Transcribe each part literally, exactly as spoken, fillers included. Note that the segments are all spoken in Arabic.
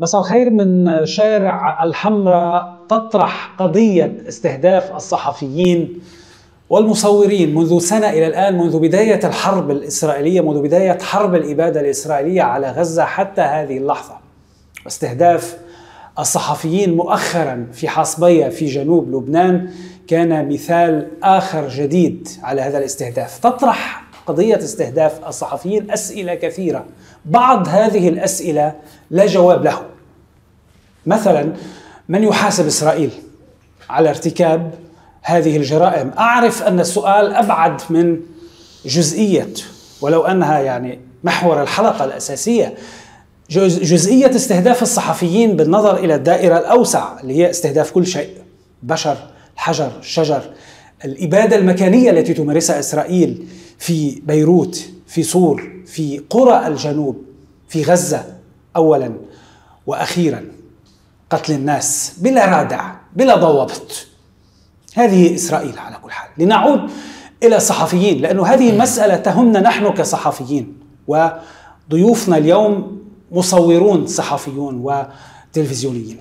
مساء الخير. من شارع الحمراء تطرح قضية استهداف الصحفيين والمصورين منذ سنة إلى الآن، منذ بداية الحرب الإسرائيلية، منذ بداية حرب الإبادة الإسرائيلية على غزة حتى هذه اللحظة. استهداف الصحفيين مؤخرا في حصبية في جنوب لبنان كان مثال آخر جديد على هذا الاستهداف. تطرح قضية استهداف الصحفيين أسئلة كثيرة، بعض هذه الأسئلة لا جواب له. مثلا، من يحاسب إسرائيل على ارتكاب هذه الجرائم؟ أعرف أن السؤال أبعد من جزئية، ولو أنها يعني محور الحلقة الأساسية، جزئية استهداف الصحفيين بالنظر إلى الدائرة الأوسع اللي هي استهداف كل شيء، بشر، الحجر، الشجر، الإبادة المكانية التي تمارسها إسرائيل في بيروت، في صور، في قرى الجنوب، في غزة أولا وأخيرا، قتل الناس بلا رادع بلا ضوابط. هذه إسرائيل على كل حال. لنعود إلى الصحفيين، لأنه هذه المسألة تهمنا نحن كصحفيين، وضيوفنا اليوم مصورون صحفيون وتلفزيونيين.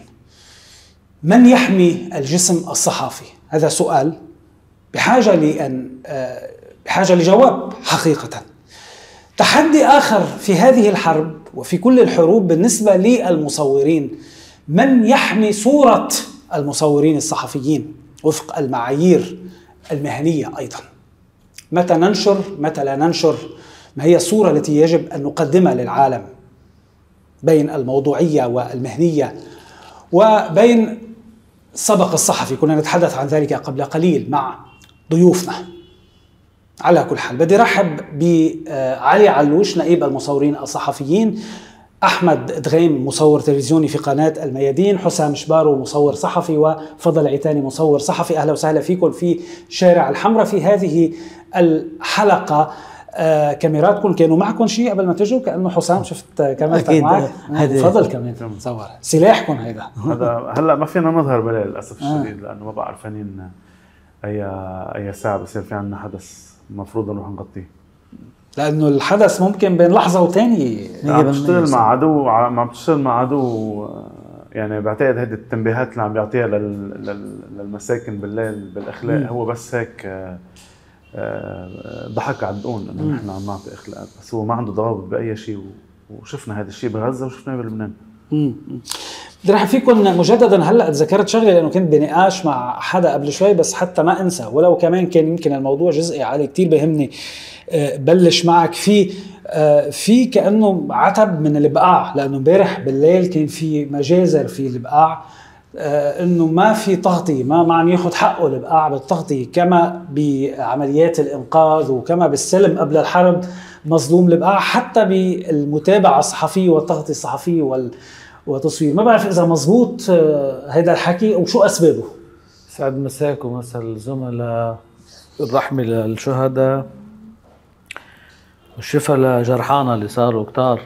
من يحمي الجسم الصحافي؟ هذا سؤال بحاجة لأن بحاجة لجواب حقيقة. تحدي آخر في هذه الحرب وفي كل الحروب بالنسبة للمصورين، من يحمي صورة المصورين الصحفيين وفق المعايير المهنية أيضا؟ متى ننشر، متى لا ننشر؟ ما هي الصورة التي يجب أن نقدمها للعالم بين الموضوعية والمهنية وبين السبق الصحفي؟ كنا نتحدث عن ذلك قبل قليل مع ضيوفنا. على كل حال، بدي رحب بعلي علوش نائب المصورين الصحفيين، أحمد دغيم مصور تلفزيوني في قناة الميادين، حسام شبارو مصور صحفي، وفضل عيتاني مصور صحفي. أهلا وسهلا فيكم في شارع الحمراء في هذه الحلقة. آه كاميراتكم كانوا معكم شيء قبل ما تجوا؟ كأنه حسام شفت كاميرتك معك، فضل كمان تصور سلاحكم هيدا. هذا هلا ما فينا نظهر بلا للأسف الشديد، لأنه ما بقى عارفين أي أي ساعة بصير في عندنا حدث المفروض نروح نغطيه، لأنه الحدث ممكن بين لحظة وثانية. عم بتشتغل مع عدو، عم بتشتغل مع عدو، يعني بعتقد هذه التنبيهات اللي عم بيعطيها للمساكن بالليل بالإخلاء م. هو بس هيك ضحك على الدقون إنه نحن عم نعطي إخلاءات، بس هو ما عنده ضوابط بأي شيء، وشفنا هذا الشيء بغزة وشفناه بلبنان. بدي رحب فيكم مجددا. هلا تذكرت شغله لانه كنت بنقاش مع حدا قبل شوي، بس حتى ما انسى ولو كمان كان يمكن الموضوع جزئي علي كتير بيهمني بلش معك في في كانه عتب من البقاع، لانه امبارح بالليل كان في مجازر في البقاع انه ما في تغطيه، ما ما عم ياخذ حقه البقاع بالتغطيه، كما بعمليات الانقاذ وكما بالسلم قبل الحرب مظلوم البقاع، حتى بالمتابعه الصحفيه والتغطيه الصحفيه وال وتصوير. ما بعرف إذا مزبوط هيدا الحكي وشو أسبابه. سعد مساكم مساء الزملاء، الرحمة للشهداء والشفاء لجرحانا اللي صاروا كتار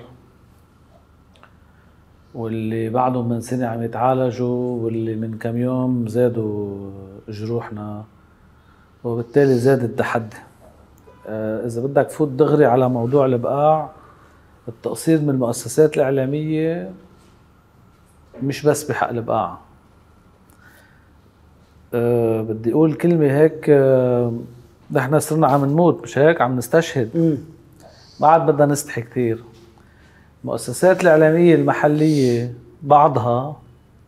واللي بعدهم من سنة عم يتعالجوا واللي من كم يوم زادوا جروحنا، وبالتالي زاد التحدي. إذا بدك فوت دغري على موضوع البقاع، التقصير من المؤسسات الإعلامية مش بس بحق البقاع. أه بدي اقول كلمه هيك، أه نحن صرنا عم نموت، مش هيك؟ عم نستشهد. م. ما عاد بدنا نستحي كثير. المؤسسات الاعلاميه المحليه بعضها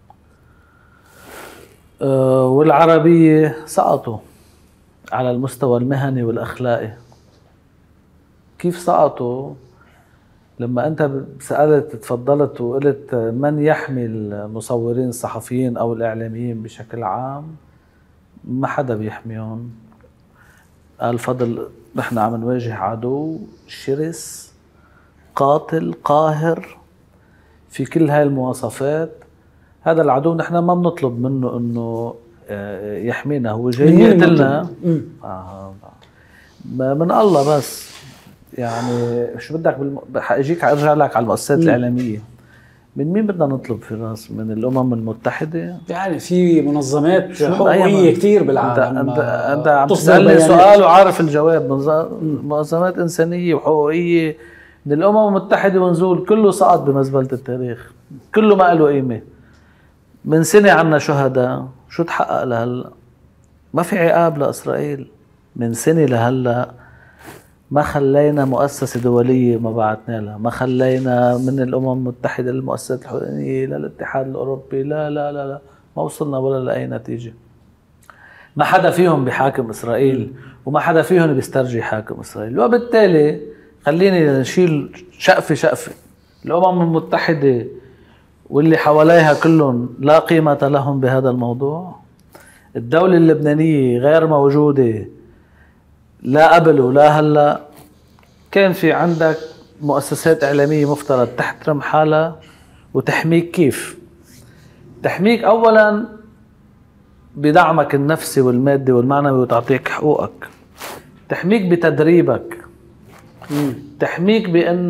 أه والعربيه سقطوا على المستوى المهني والاخلاقي. كيف سقطوا؟ لما أنت سألت تفضلت وقلت من يحمي المصورين الصحفيين أو الإعلاميين بشكل عام، ما حدا بيحميهم. قال فضل نحن عم نواجه عدو شرس قاتل قاهر في كل هاي المواصفات. هذا العدو نحن ما بنطلب منه إنه يحمينا، هو جاي يقتلنا آه من الله بس. يعني شو بدك بالم... اجيك ارجع لك على المؤسسات الاعلاميه، من مين بدنا نطلب في راس؟ من الامم المتحده؟ يعني في منظمات حقوقيه كثير بالعالم. انت انت عم تسالني سؤال وعارف الجواب. منظمات انسانيه وحقوقيه من الامم المتحده ونزول كله سقط بمزبله التاريخ، كله ما له قيمه. من سنه عنا شهداء، شو تحقق لهلا؟ ما في عقاب لاسرائيل. من سنه لهلا ما خلينا مؤسسه دوليه ما بعتنا لها، ما خلينا من الامم المتحده للمؤسسات الحقوقيه للاتحاد الاوروبي، لا لا لا لا ما وصلنا ولا لاي نتيجه. ما حدا فيهم بحاكم اسرائيل وما حدا فيهم بيسترجي حاكم اسرائيل، وبالتالي خليني نشيل شقفه شقفه. الامم المتحده واللي حواليها كلهم لا قيمه لهم بهذا الموضوع. الدوله اللبنانيه غير موجوده لا قبل ولا هلا. كان في عندك مؤسسات اعلاميه مفترض تحترم حالها وتحميك. كيف تحميك؟ اولا بدعمك النفسي والمادي والمعنوي وتعطيك حقوقك، تحميك بتدريبك، تحميك بان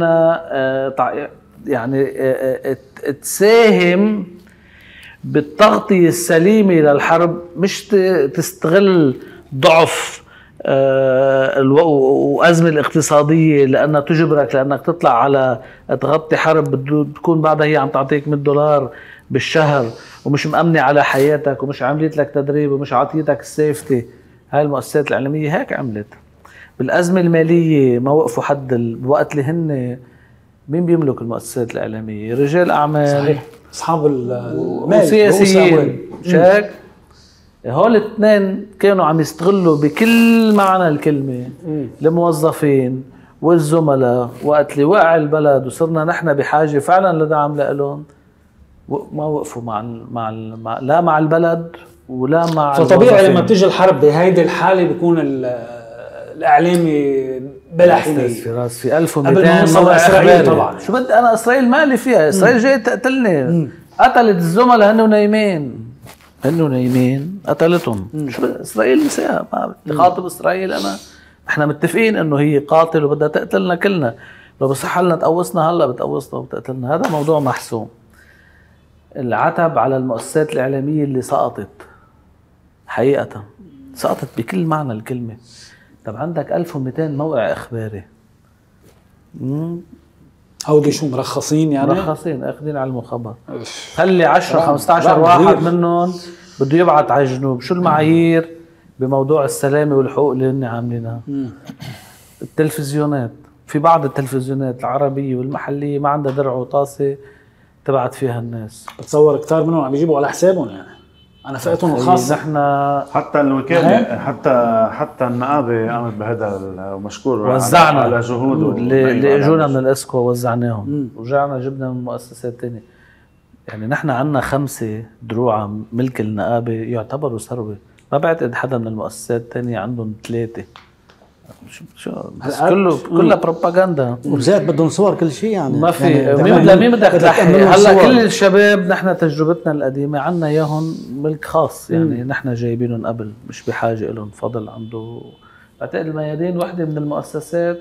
يعني تساهم بالتغطية السليمة للحرب، مش تستغل ضعف وأزمة الاقتصادية لأنها تجبرك لأنك تطلع على تغطي حرب بتكون بعدها هي عم تعطيك مية دولار بالشهر ومش مأمنة على حياتك ومش عملت لك تدريب ومش عطيتك السيفتي. هاي المؤسسات الإعلامية هيك عملت. بالأزمة المالية ما وقفوا حد الوقت اللي هن مين بيملك المؤسسات الإعلامية؟ رجال أعمال صحيح، أصحاب المال وسياسيين. شاك هول الاثنين كانوا عم يستغلوا بكل معنى الكلمة الموظفين والزملاء. وقت اللي وقع البلد وصرنا نحن بحاجة فعلا لدعم لهم ما وقفوا مع ال مع, ال مع لا مع البلد ولا مع فطبيعي لما بتيجي الحرب بهيدي الحالة بيكون الإعلامي بلا حماية. في راس في ألف ومئتين موقع إسرائيل طبعا. شو بدي أنا إسرائيل مالي فيها؟ إسرائيل جاي تقتلني. قتلت الزملاء هنو نايمين، هنو نايمين قتلتهم. شو إسرائيل نساها؟ ما بدي خاطب إسرائيل أنا. إحنا متفقين إنه هي قاتل وبدها تقتلنا كلنا. لو بصح لنا تقوصنا هلا بتقوصنا وبتقتلنا. هذا موضوع محسوم. العتب على المؤسسات الإعلامية اللي سقطت حقيقة، سقطت بكل معنى الكلمة. طب عندك ألف ومئتين موقع إخباري، هودي شو مرخصين يعني؟ مرخصين اخذين على المخبر. خلي عشرة خمسة عشر واحد منهم بده يبعت على الجنوب. شو المعايير بموضوع السلامة والحقوق اللي هن عاملينها؟ التلفزيونات، في بعض التلفزيونات العربية والمحلية ما عندها درع وطاسة تبعت فيها الناس. بتصور كتار منهم عم يجيبوا على حسابهم يعني. انا فئتهم الخاصة. نحن حتى الوكالة حتى حتى النقابة قامت بهذا ومشكور وزعنا على جهوده اللي, اللي اجونا من الاسكو وزعناهم. ورجعنا جبنا من مؤسسات تانية. يعني نحن عنا خمسة دروع ملك النقابة يعتبروا ثروة. ما بعتقد حدا من المؤسسات التانية عندهم ثلاثة. شو شو بس كله كلها بروباغندا وبزيت بدهم صور كل شيء يعني. ما في يعني مين بدك تلحق. هلا كل الشباب نحن تجربتنا القديمه عنا اياهم ملك خاص يعني. مم. نحن جايبينهم قبل، مش بحاجه لهم. فضل عنده بعتقد الميادين وحده من المؤسسات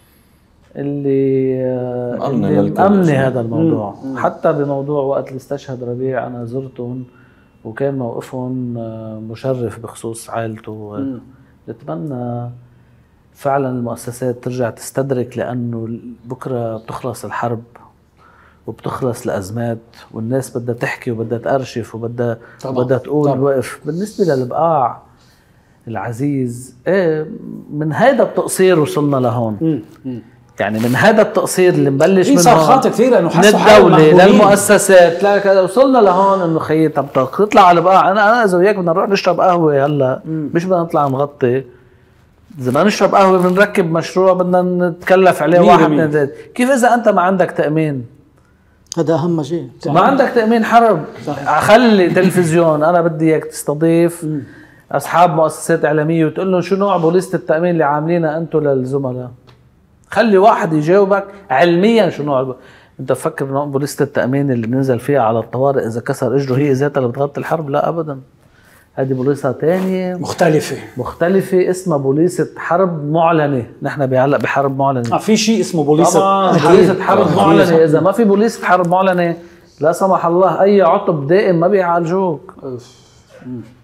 اللي مأمنة هذا الموضوع. مم. حتى بموضوع وقت اللي استشهد ربيع انا زرتهم وكان موقفهم مشرف بخصوص عائلته. نتمنى فعلا المؤسسات ترجع تستدرك، لأنه بكرة بتخلص الحرب وبتخلص الأزمات والناس بدها تحكي وبدها تأرشف وبدها بدها تقول طبعا. وقف. بالنسبة للبقاع العزيز ايه من هذا التقصير وصلنا لهون. م. م. يعني من هذا التقصير اللي مبلش من صرخات كثير لأنه من الدولة للمؤسسات لا وصلنا لهون انه خيي طب تطلع على البقاع. انا انا اذا وياك بدنا نروح نشرب قهوة هلا، مش بدنا نطلع نغطي. إذا بدنا نشرب قهوة بنركب مشروع بدنا نتكلف عليه واحد من ذات. كيف إذا أنت ما عندك تأمين؟ هذا أهم شيء. ما عندك تأمين حرب. خلي تلفزيون أنا بدي إياك تستضيف م. أصحاب مؤسسات إعلامية وتقول لهم شو نوع بوليسة التأمين اللي عاملينها أنتم للزملاء. خلي واحد يجاوبك علميا شو نوع. أنت فكر بوليسة التأمين اللي بننزل فيها على الطوارئ إذا كسر إجره هي ذاتها اللي بتغطي الحرب؟ لا أبدا. هذه بوليسة تانية مختلفة مختلفة اسمها بوليسة حرب معلنة. نحن بهلا بحرب معلنة. اه في شيء اسمه بوليسة بوليسة حرب معلنة. إذا ما في بوليسة حرب معلنة لا سمح الله أي عطب دائم ما بيعالجوك.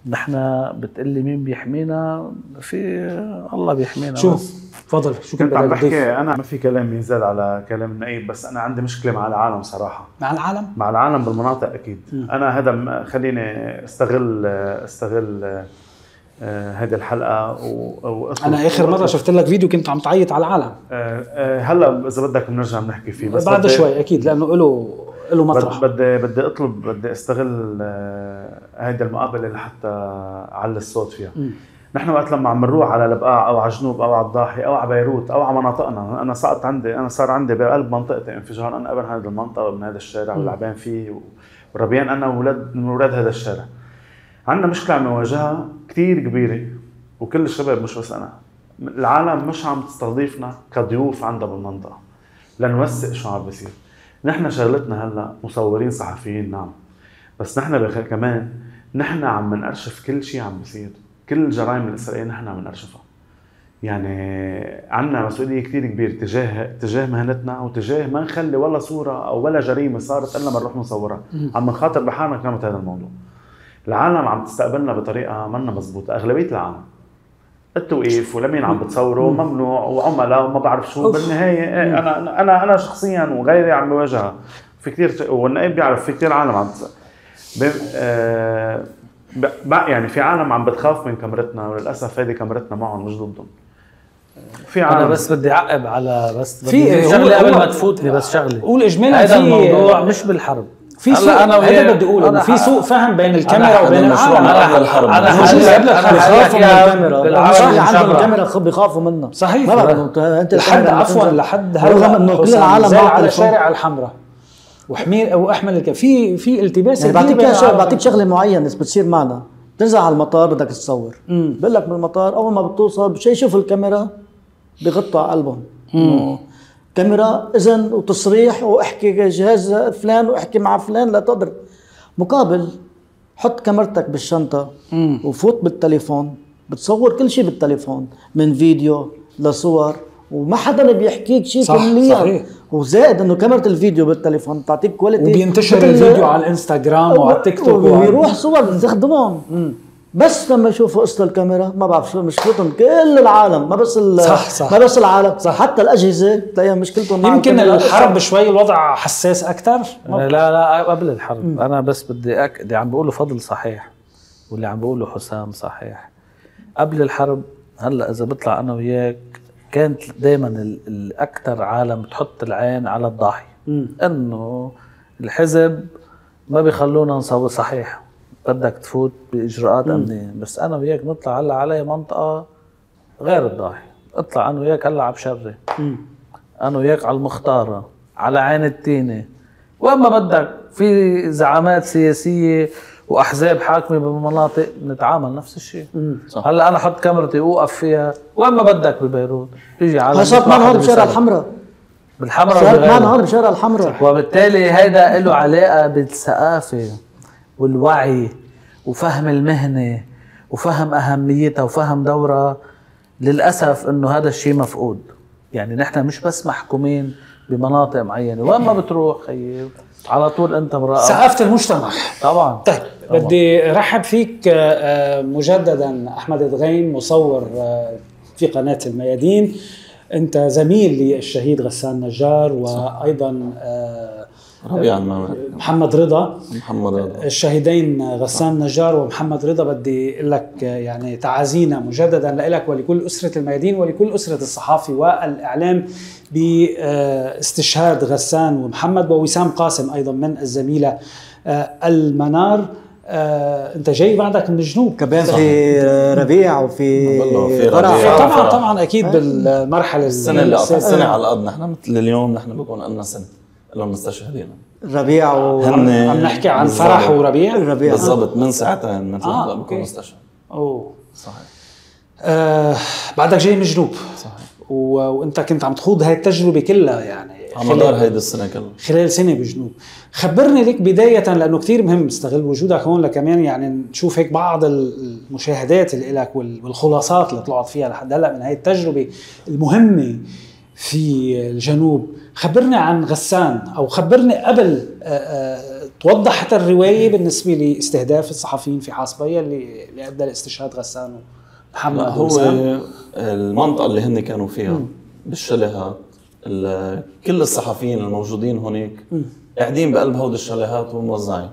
نحن بتقلي مين بيحمينا؟ في الله بيحمينا. شو تفضل، شو كنت عم بحكي انا؟ ما في كلام ينزل على كلام النقيب، بس انا عندي مشكله مع العالم صراحه. مع العالم؟ مع العالم بالمناطق اكيد. م. انا هذا خليني استغل استغل هذه الحلقه و... انا اخر مره شفت لك فيديو كنت عم تعيط على العالم. أه أه هلا اذا بدك بنرجع بنحكي فيه، بس بعد شوي اكيد لانه له له مطرح. بدي بدي اطلب بدي استغل هيدي المقابله لحتى اعلي الصوت فيها. م. نحن وقت لما عم نروح على البقاع او على جنوب او على الضاحي او على بيروت او على مناطقنا، انا صارت عندي انا صار عندي بقلب منطقتي انفجار. انا ابن هذه المنطقه من هذا الشارع ولعبان فيه وربيان انا وولاد من اولاد هذا الشارع. عندنا مشكله عم نواجهها كثير كبيره، وكل الشباب مش بس انا. العالم مش عم تستضيفنا كضيوف عندها بالمنطقه لنوثق شو عم بيصير. نحن شغلتنا هلا مصورين صحفيين نعم، بس نحن كمان نحن عم نرشف كل شيء عم بيصير. كل الجرائم الإسرائيلية نحن عم نرشفها. يعني عنا مسؤولية كتير كبيرة تجاه تجاه مهنتنا وتجاه ما نخلي ولا صورة أو ولا جريمة صارت إلا ما نروح نصورها. عم نخاطر بحالنا كمان هذا الموضوع. العالم عم تستقبلنا بطريقة منا مزبوطة. أغلبية العالم التوقيف ولمين عم بتصوروا ممنوع وعملاء وما بعرف شو. بالنهاية أنا أنا أنا شخصيا وغيري عم بواجهها في كتير، والنقيب بيعرف في كتير عالم عم آه يعني في عالم عم بتخاف من كاميرتنا، وللاسف هذه كاميرتنا معهم مش ضدهم. في عالم انا بس بدي اعقب على بس في شغله قبل ما تفوتني، بس شغله قول اجمالا. هذا الموضوع مش بالحرب، في سوء انا هذا بدي اقوله، في سوء فهم بين الكاميرا وبين العالم. انا الحرب انا بخافوا من الكاميرا، اللي عندهم الكاميرا بيخافوا منها. صحيح. انت لحد عفوا لحد هلا انه كل العالم على الشارع الحمراء وحمير او احمل الك... في في التباس. يعني بعطيك بعطيك شغله معينه بتصير معنا. بتنزل على المطار بدك تصور، بقول لك من المطار اول ما بتوصل بشي يشوف الكاميرا بيغطوا على قلبهم. كاميرا اذن وتصريح واحكي جهاز فلان واحكي مع فلان لا تقدر. مقابل حط كاميرتك بالشنطه مم. وفوت بالتليفون، بتصور كل شيء بالتليفون من فيديو لصور وما حدا بيحكيك شيء كليا. وزائد انه كاميرا الفيديو بالتليفون بتعطيك كواليتي، وبينتشر الفيديو على الانستغرام وعلى التيك توك وبيروح صور بتخدمهم. بس لما يشوفوا قصة الكاميرا ما بعرف شو مشكلتهم. كل العالم ما بس صح صح. ما بس العالم صح. حتى الاجهزه تلاقيها مشكلتهم. يمكن الحرب شوي الوضع حساس اكثر. لا لا قبل الحرب م. انا بس بدي أك... اللي عم بقوله فضل صحيح واللي عم بقوله حسام صحيح. قبل الحرب هلا اذا بطلع انا وياك كانت دائما الاكثر عالم تحط العين على الضاحي، انه الحزب ما بيخلونا نصور. صحيح بدك تفوت باجراءات امنيه، بس انا وياك نطلع هلا على منطقه غير الضاحي. اطلع انا وياك هلا على بشري، انا وياك على المختاره، على عين التينه، واما بدك في زعامات سياسيه واحزاب حاكمه بمناطق نتعامل نفس الشيء. هلا انا حط كاميرتي اوقف فيها، واما بدك ببيروت بيجي على صارت معنا هون بشارع الحمراء، بالحمراء صارت معنا هون بشارع الحمراء. وبالتالي هيدا له علاقه بالثقافه والوعي وفهم المهنه وفهم اهميتها وفهم دورها. للاسف انه هذا الشيء مفقود. يعني نحن مش بس محكومين بمناطق معينه، واما بتروح خيي على طول انت مراقب ثقافه المجتمع. طبعا. طيب طبعاً. بدي رحب فيك مجددا احمد دغيم، مصور في قناه الميادين. انت زميل للشهيد غسان نجار وايضا ربيع محمد رضا محمد رضا الشهيدين غسان نجار ومحمد رضا. بدي اقول لك يعني تعازينا مجددا لك ولكل اسره الميادين ولكل اسره الصحافه والاعلام باستشهاد غسان ومحمد ووسام قاسم ايضا من الزميله المنار. انت جاي بعدك من الجنوب كمان في ربيع وفي فرح. طبعا طبعا اكيد بالمرحله السنه اللي قطع السنه على الارض. نحن مثل اليوم نحن بكون لنا سنه لهم مستشهدين ربيع و... عم نحكي عن فرح وربيع ربيع بالضبط من ساعتين من آه بكون مستشهد. اوه صحيح. آه بعدك جاي من الجنوب. صحيح. و... وانت كنت عم تخوض هاي التجربه كلها يعني على مدار هيدي السنه كلها خلال سنه بالجنوب. خبرني لك بدايه لانه كثير مهم استغل وجودك هون لكمان يعني نشوف هيك بعض المشاهدات اللي لك والخلاصات اللي طلعت فيها لحد هلا من هاي التجربه المهمه في الجنوب. خبرني عن غسان، أو خبرني قبل توضح حتى الرواية بالنسبة لاستهداف الصحفيين في حاصبية اللي اللي أدى لاستشهاد غسان ومحمد. هو المنطقة اللي هن كانوا فيها بالشاليهات، كل الصحفيين الموجودين هناك قاعدين بقلب هود الشاليهات وموزعين.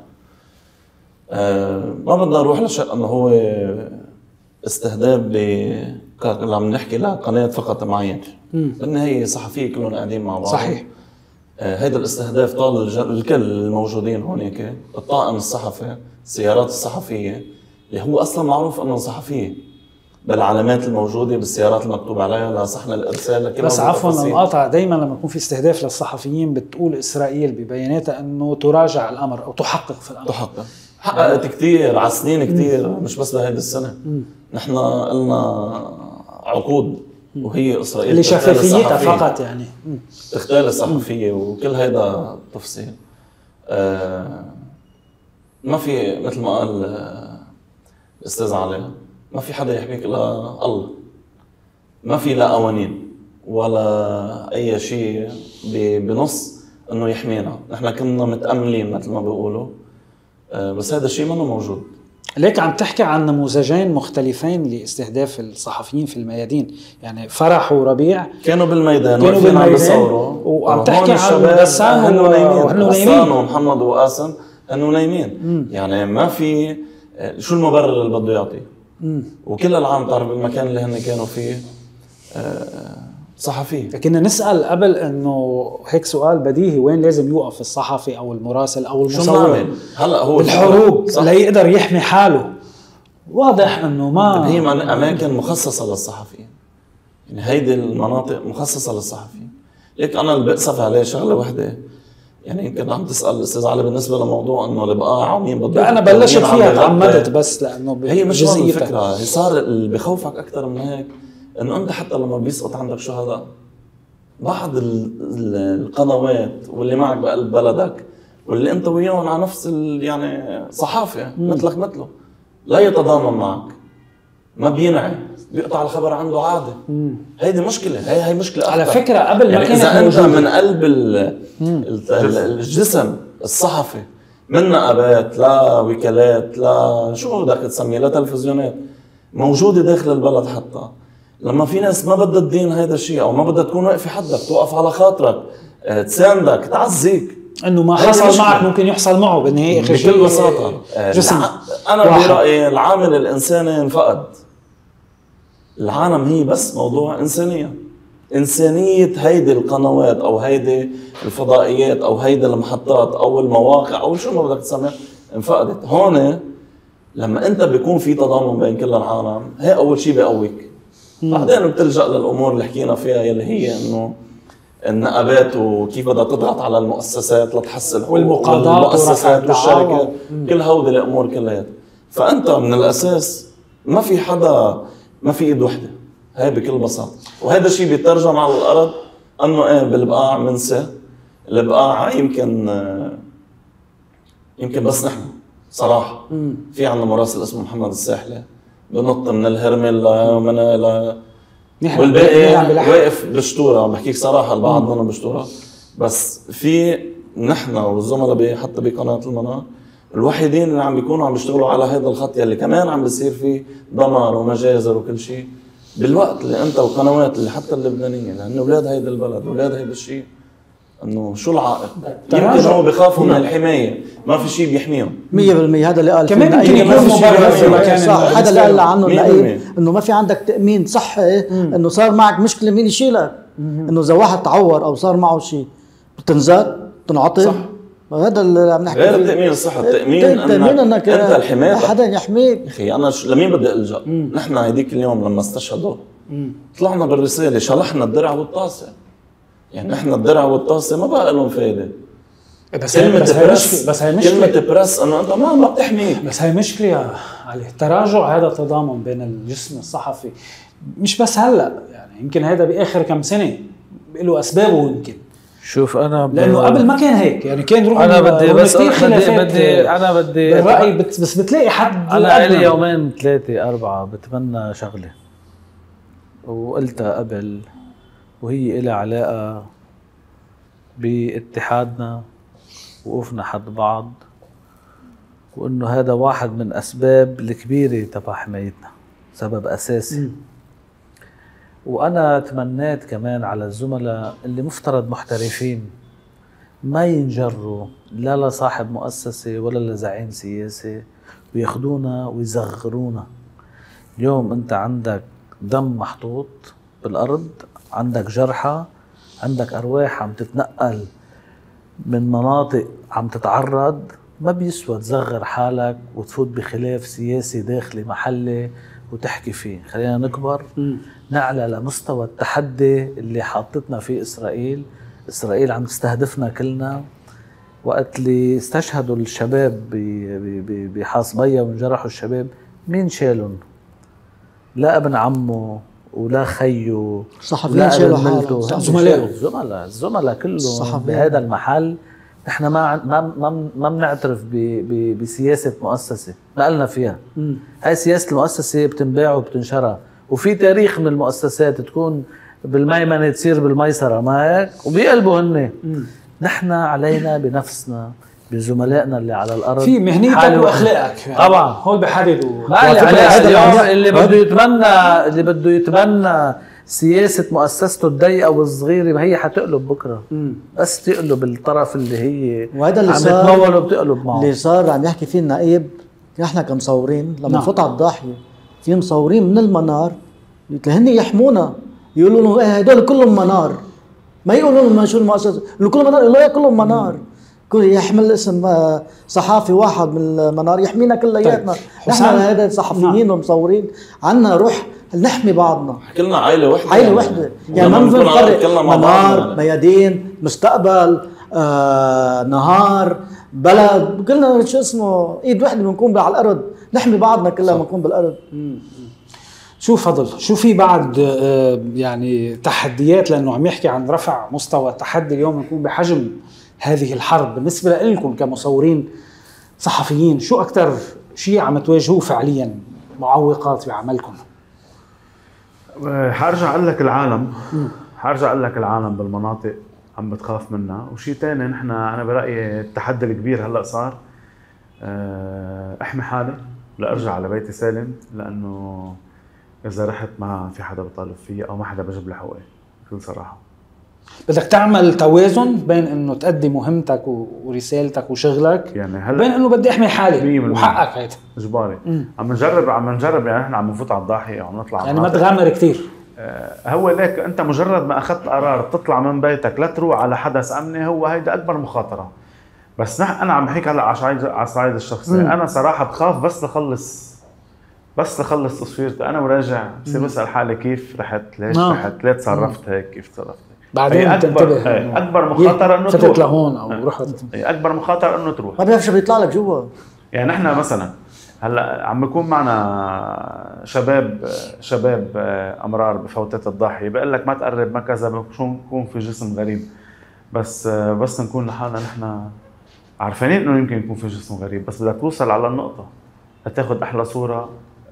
أه ما بدنا نروح لشيء انه هو استهداف ب عم نحكي لقناه فقط معينه، بالنهايه صحفيه كلهم قاعدين مع بعض. صحيح. أه هيدا الاستهداف طال الج... الكل الموجودين هناك، الطاقم الصحفي، السيارات الصحفيه اللي هو اصلا معروف انه صحفيه، بالعلامات الموجوده بالسيارات المكتوب عليها لصحن الارسال. بس عفوا المقاطعه، دايما لما يكون في استهداف للصحفيين بتقول اسرائيل ببياناتها انه تراجع الامر او تحقق في الامر. تحقق حققت كثير على سنين كثير، مش بس بهيدي السنه. نحن قلنا عقود وهي اسرائيل اللي شفافيتها فقط يعني تختال الصحفيه وكل هيدا تفصيل. آه ما في مثل ما قال الاستاذ علي، ما في حدا يحميك الا الله، ما في لا قوانين ولا اي شيء بنص انه يحمينا. نحن كنا متاملين مثل ما بيقولوا، بس هذا الشيء منه موجود. ليك عم تحكي عن نموذجين مختلفين لاستهداف الصحفيين في الميادين، يعني فرح وربيع كانوا بالميدان كانوا بالميدان وعم تحكي عن غسان هنو نايمين، غسان ومحمد وقاسم هنو نايمين. يعني ما في شو المبرر اللي بده يعطي. وكل العام تعرف بالمكان اللي هن كانوا فيه صحفي. كنا نسأل قبل انه هيك سؤال بديهي، وين لازم يوقف الصحفي او المراسل او المصور هلا هو بالحروب ليقدر يحمي حاله؟ واضح انه ما هي اماكن مخصصه للصحفيين، يعني هيدي المناطق مخصصه للصحفيين. ليك انا اللي بأسف عليه شغله وحده، يعني يمكن عم تسال الاستاذ علي بالنسبه لموضوع انه البقاع ومين بده. انا بلشت فيها تعمدت بس لانه هي مش هون الفكره، هي صار اللي بخوفك اكثر من هيك انه انت حتى لما بيسقط عندك شهداء، بعض القنوات واللي معك بقلب بلدك واللي انت وياهم على نفس يعني صحافه مثلك مثله لا يتضامن معك، ما بينعي، بيقطع الخبر عنده عاده. هيدي مشكله، هي هي مشكله على أكثر. فكره قبل يعني ما كانت اذا انت من قلب الجسم الصحفي، من نقابات لا وكالات لا شو بدك تسميه لا تلفزيونات موجوده داخل البلد، حتى لما في ناس ما بدها تدين هذا الشيء او ما بدها تكون واقفه حدك، توقف على خاطرك، تساندك، تعزيك، انه ما حصل معك ممكن يحصل معه بالنهايه. بكل بساطه جسم. انا برايي العامل الانساني انفقد. العالم هي بس موضوع انسانيه، انسانيه هيدي القنوات او هيدي الفضائيات او هيدي المحطات او المواقع او شو ما بدك تسميها انفقدت. هون لما انت بيكون في تضامن بين كل العالم، هي اول شيء بيقويك. بعدين بتلجأ للامور اللي حكينا فيها يلي هي انه النقابات وكيف بدها تضغط على المؤسسات لتحسن والمقاضاة والمؤسسات والشركات، كل هودي الامور كلها. فانت من الاساس ما في حدا، ما في ايد وحده، هي بكل بساطه. وهذا الشيء بيترجم على الارض انه ايه بالبقاع منسى. البقاع يمكن يمكن بس نحن صراحه في عندنا مراسل اسمه محمد الساحلي بنط من الهرمل ومن ل والباقي واقف بشطوره. بحكيك صراحه البعض منهم بشطوره، بس في نحن والزملاء حتى بقناه المنار الوحيدين اللي عم بيكونوا عم بيشتغلوا على هذا الخط يلي كمان عم بيصير فيه دمار ومجازر وكل شيء بالوقت اللي انت والقنوات اللي حتى اللبنانيه لانه اولاد هيدا البلد اولاد هيدا الشيء. انه شو العائق؟ يمكن هو بخافوا من الحمايه، ما في شيء بيحميهم مية بالمية. هذا اللي قال كمان يمكن يكون مبرر في مكان صح. هذا اللي قال عنه النقيب انه ما في عندك تامين صحي، انه صار معك مشكله مين يشيلك، انه اذا واحد تعور او صار معه شيء بتنزاد تنعطل. صح. هذا اللي عم نحكي غير التامين الصحي، التامين انك, انك انت الحمايه حدا يحميك. اخي انا ش... لمين بدي الجا؟ نحن هديك اليوم لما استشهدوا طلعنا بالرساله شلحنا الدرع والطاسه. يعني نحن الدرع والطاسه ما بقى لهم فايده. بس هي بس هي مشكله بس هي مشكله كلمه بريس انه انت ما ما بتحمي. بس هي مشكله يا علي، تراجع هذا التضامن بين الجسم الصحفي مش بس هلا، يعني يمكن هذا باخر كم سنه له اسبابه. يمكن شوف انا ب... لانه قبل ما كان هيك، يعني كان رغم انا بدي بس كثير خلافات بدي انا بدي بالراي بت بس بتلاقي حد. انا لي يومين ثلاثه اربعه بتمنى شغله وقلتها قبل وهي إلها علاقة باتحادنا وقوفنا حد بعض، وإنه هذا واحد من أسباب الكبيرة تبع حمايتنا، سبب أساسي. م. وأنا تمنيت كمان على الزملاء اللي مفترض محترفين ما ينجروا لا لصاحب مؤسسة ولا لزعيم سياسي وياخدونا ويزغرونا. اليوم أنت عندك دم محطوط بالأرض، عندك جرحى، عندك أرواح عم تتنقل من مناطق عم تتعرض، ما بيسوى تصغر حالك وتفوت بخلاف سياسي داخلي محلي وتحكي فيه. خلينا نكبر، م. نعلى لمستوى التحدي اللي حاطتنا فيه إسرائيل. إسرائيل عم تستهدفنا كلنا. وقت اللي استشهدوا الشباب بحاصبية وانجرحوا الشباب، مين شالهم؟ لا ابن عمه ولا خيه صحفيين شالوا حالهم، زملاء الزملاء الزملاء كلهم بهذا المحل. نحن ما ما ما بنعترف بسياسة مؤسسة، ما قلنا فيها. م. هاي سياسة المؤسسة بتنباع وبتنشرها، وفي تاريخ من المؤسسات تكون بالميمنة تصير بالميسرة، ما هيك؟ وبيقلبوا هن. نحن علينا بنفسنا بزملائنا اللي على الارض في مهنيتك واخلاقك طبعا، هول بحددوا. اليوم اللي بده يتمنى اللي بده يتمنى سياسة مؤسسته الضيقة والصغيرة، ما هي حتقلب بكره. مم. بس تقلب الطرف اللي هي وهذا اللي عم صار تتمول وبتقلب معه. اللي صار عم يحكي فيه النائب. نحن كمصورين لما نفوت على الضاحية في مصورين من المنار هن يحمونا، يقولوا له ايه هدول كلهم منار، ما يقولوا لهم شو المؤسسة، يقولوا كلهم منار، يقولوا كلهم منار. كل يحمل اسم صحافي واحد من المنار يحمينا كلياتنا. نحن هذا صحفيين ومصورين عنا روح نحمي بعضنا، كلنا عائله وحده، عائله وحده يعني ما بنفرق منار، ميادين، مستقبل، آه، نهار، بلد، كلنا شو اسمه ايد وحده بنكون على الارض، نحمي بعضنا كلنا بنكون بالارض. شو فضل، شو في بعد يعني تحديات، لانه عم يحكي عن رفع مستوى التحدي اليوم يكون بحجم هذه الحرب بالنسبه لكم كمصورين صحفيين؟ شو اكثر شيء عم تواجهوه فعليا معوقات بعملكم؟ حارجع اقول لك العالم حارجع اقول لك العالم بالمناطق عم بتخاف منها. وشيء ثاني، نحن انا برايي التحدي الكبير هلا صار احمي حالي لارجع على بيتي سالم، لانه اذا رحت ما في حدا بيطالب فيي او ما حدا بجيب لي حقوقي بكل صراحه. بدك تعمل توازن بين انه تأدي مهمتك ورسالتك وشغلك، يعني هلا بين انه بدي احمي حالي وحقك هيدا اجباري. عم نجرب عم نجرب يعني احنا عم نفوت على الضاحيه وعم نطلع، يعني ما تغامر كثير. آه هو ليك انت مجرد ما اخذت القرار تطلع من بيتك لا تروح على حدث امني، هو هيدا اكبر مخاطره. بس نحن انا عم بحكي هلا على صعيد على الصعيد الشخصي. مم. انا صراحه بخاف بس لخلص بس لخلص تصويرتي انا وراجع بصير بسال حالي كيف رحت، ليش نعم. رحت، ليه تصرفت هيك، كيف تصرفت. بعدين اكبر اكبر مخاطره انه تروح لهون او رحت. اكبر مخاطره انه تروح، ما بيعرف شو بيطلع لك جوا. يعني نحن مثلا هلا عم بيكون معنا شباب شباب امرار بفوتات الضاحيه، بقول لك ما تقرب ما كذا، شو نكون في جسم غريب، بس بس نكون لحالنا نحن عارفين انه يمكن يكون في جسم غريب، بس بدك توصل على النقطه لتاخذ احلى صوره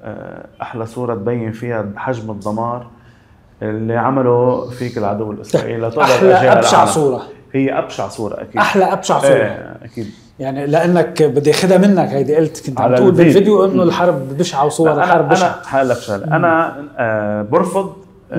احلى صوره تبين فيها حجم الدمار اللي عمله فيك العدو الاسرائيلي. احلى ابشع صوره، هي ابشع صوره اكيد، احلى ابشع صوره. ايه اكيد، يعني لانك بدي اخذها منك هيدي، قلت كنت عم تقول بالفيديو انه الحرب بشعه وصور الحرب بشعه. انا حالك شغله، انا آه برفض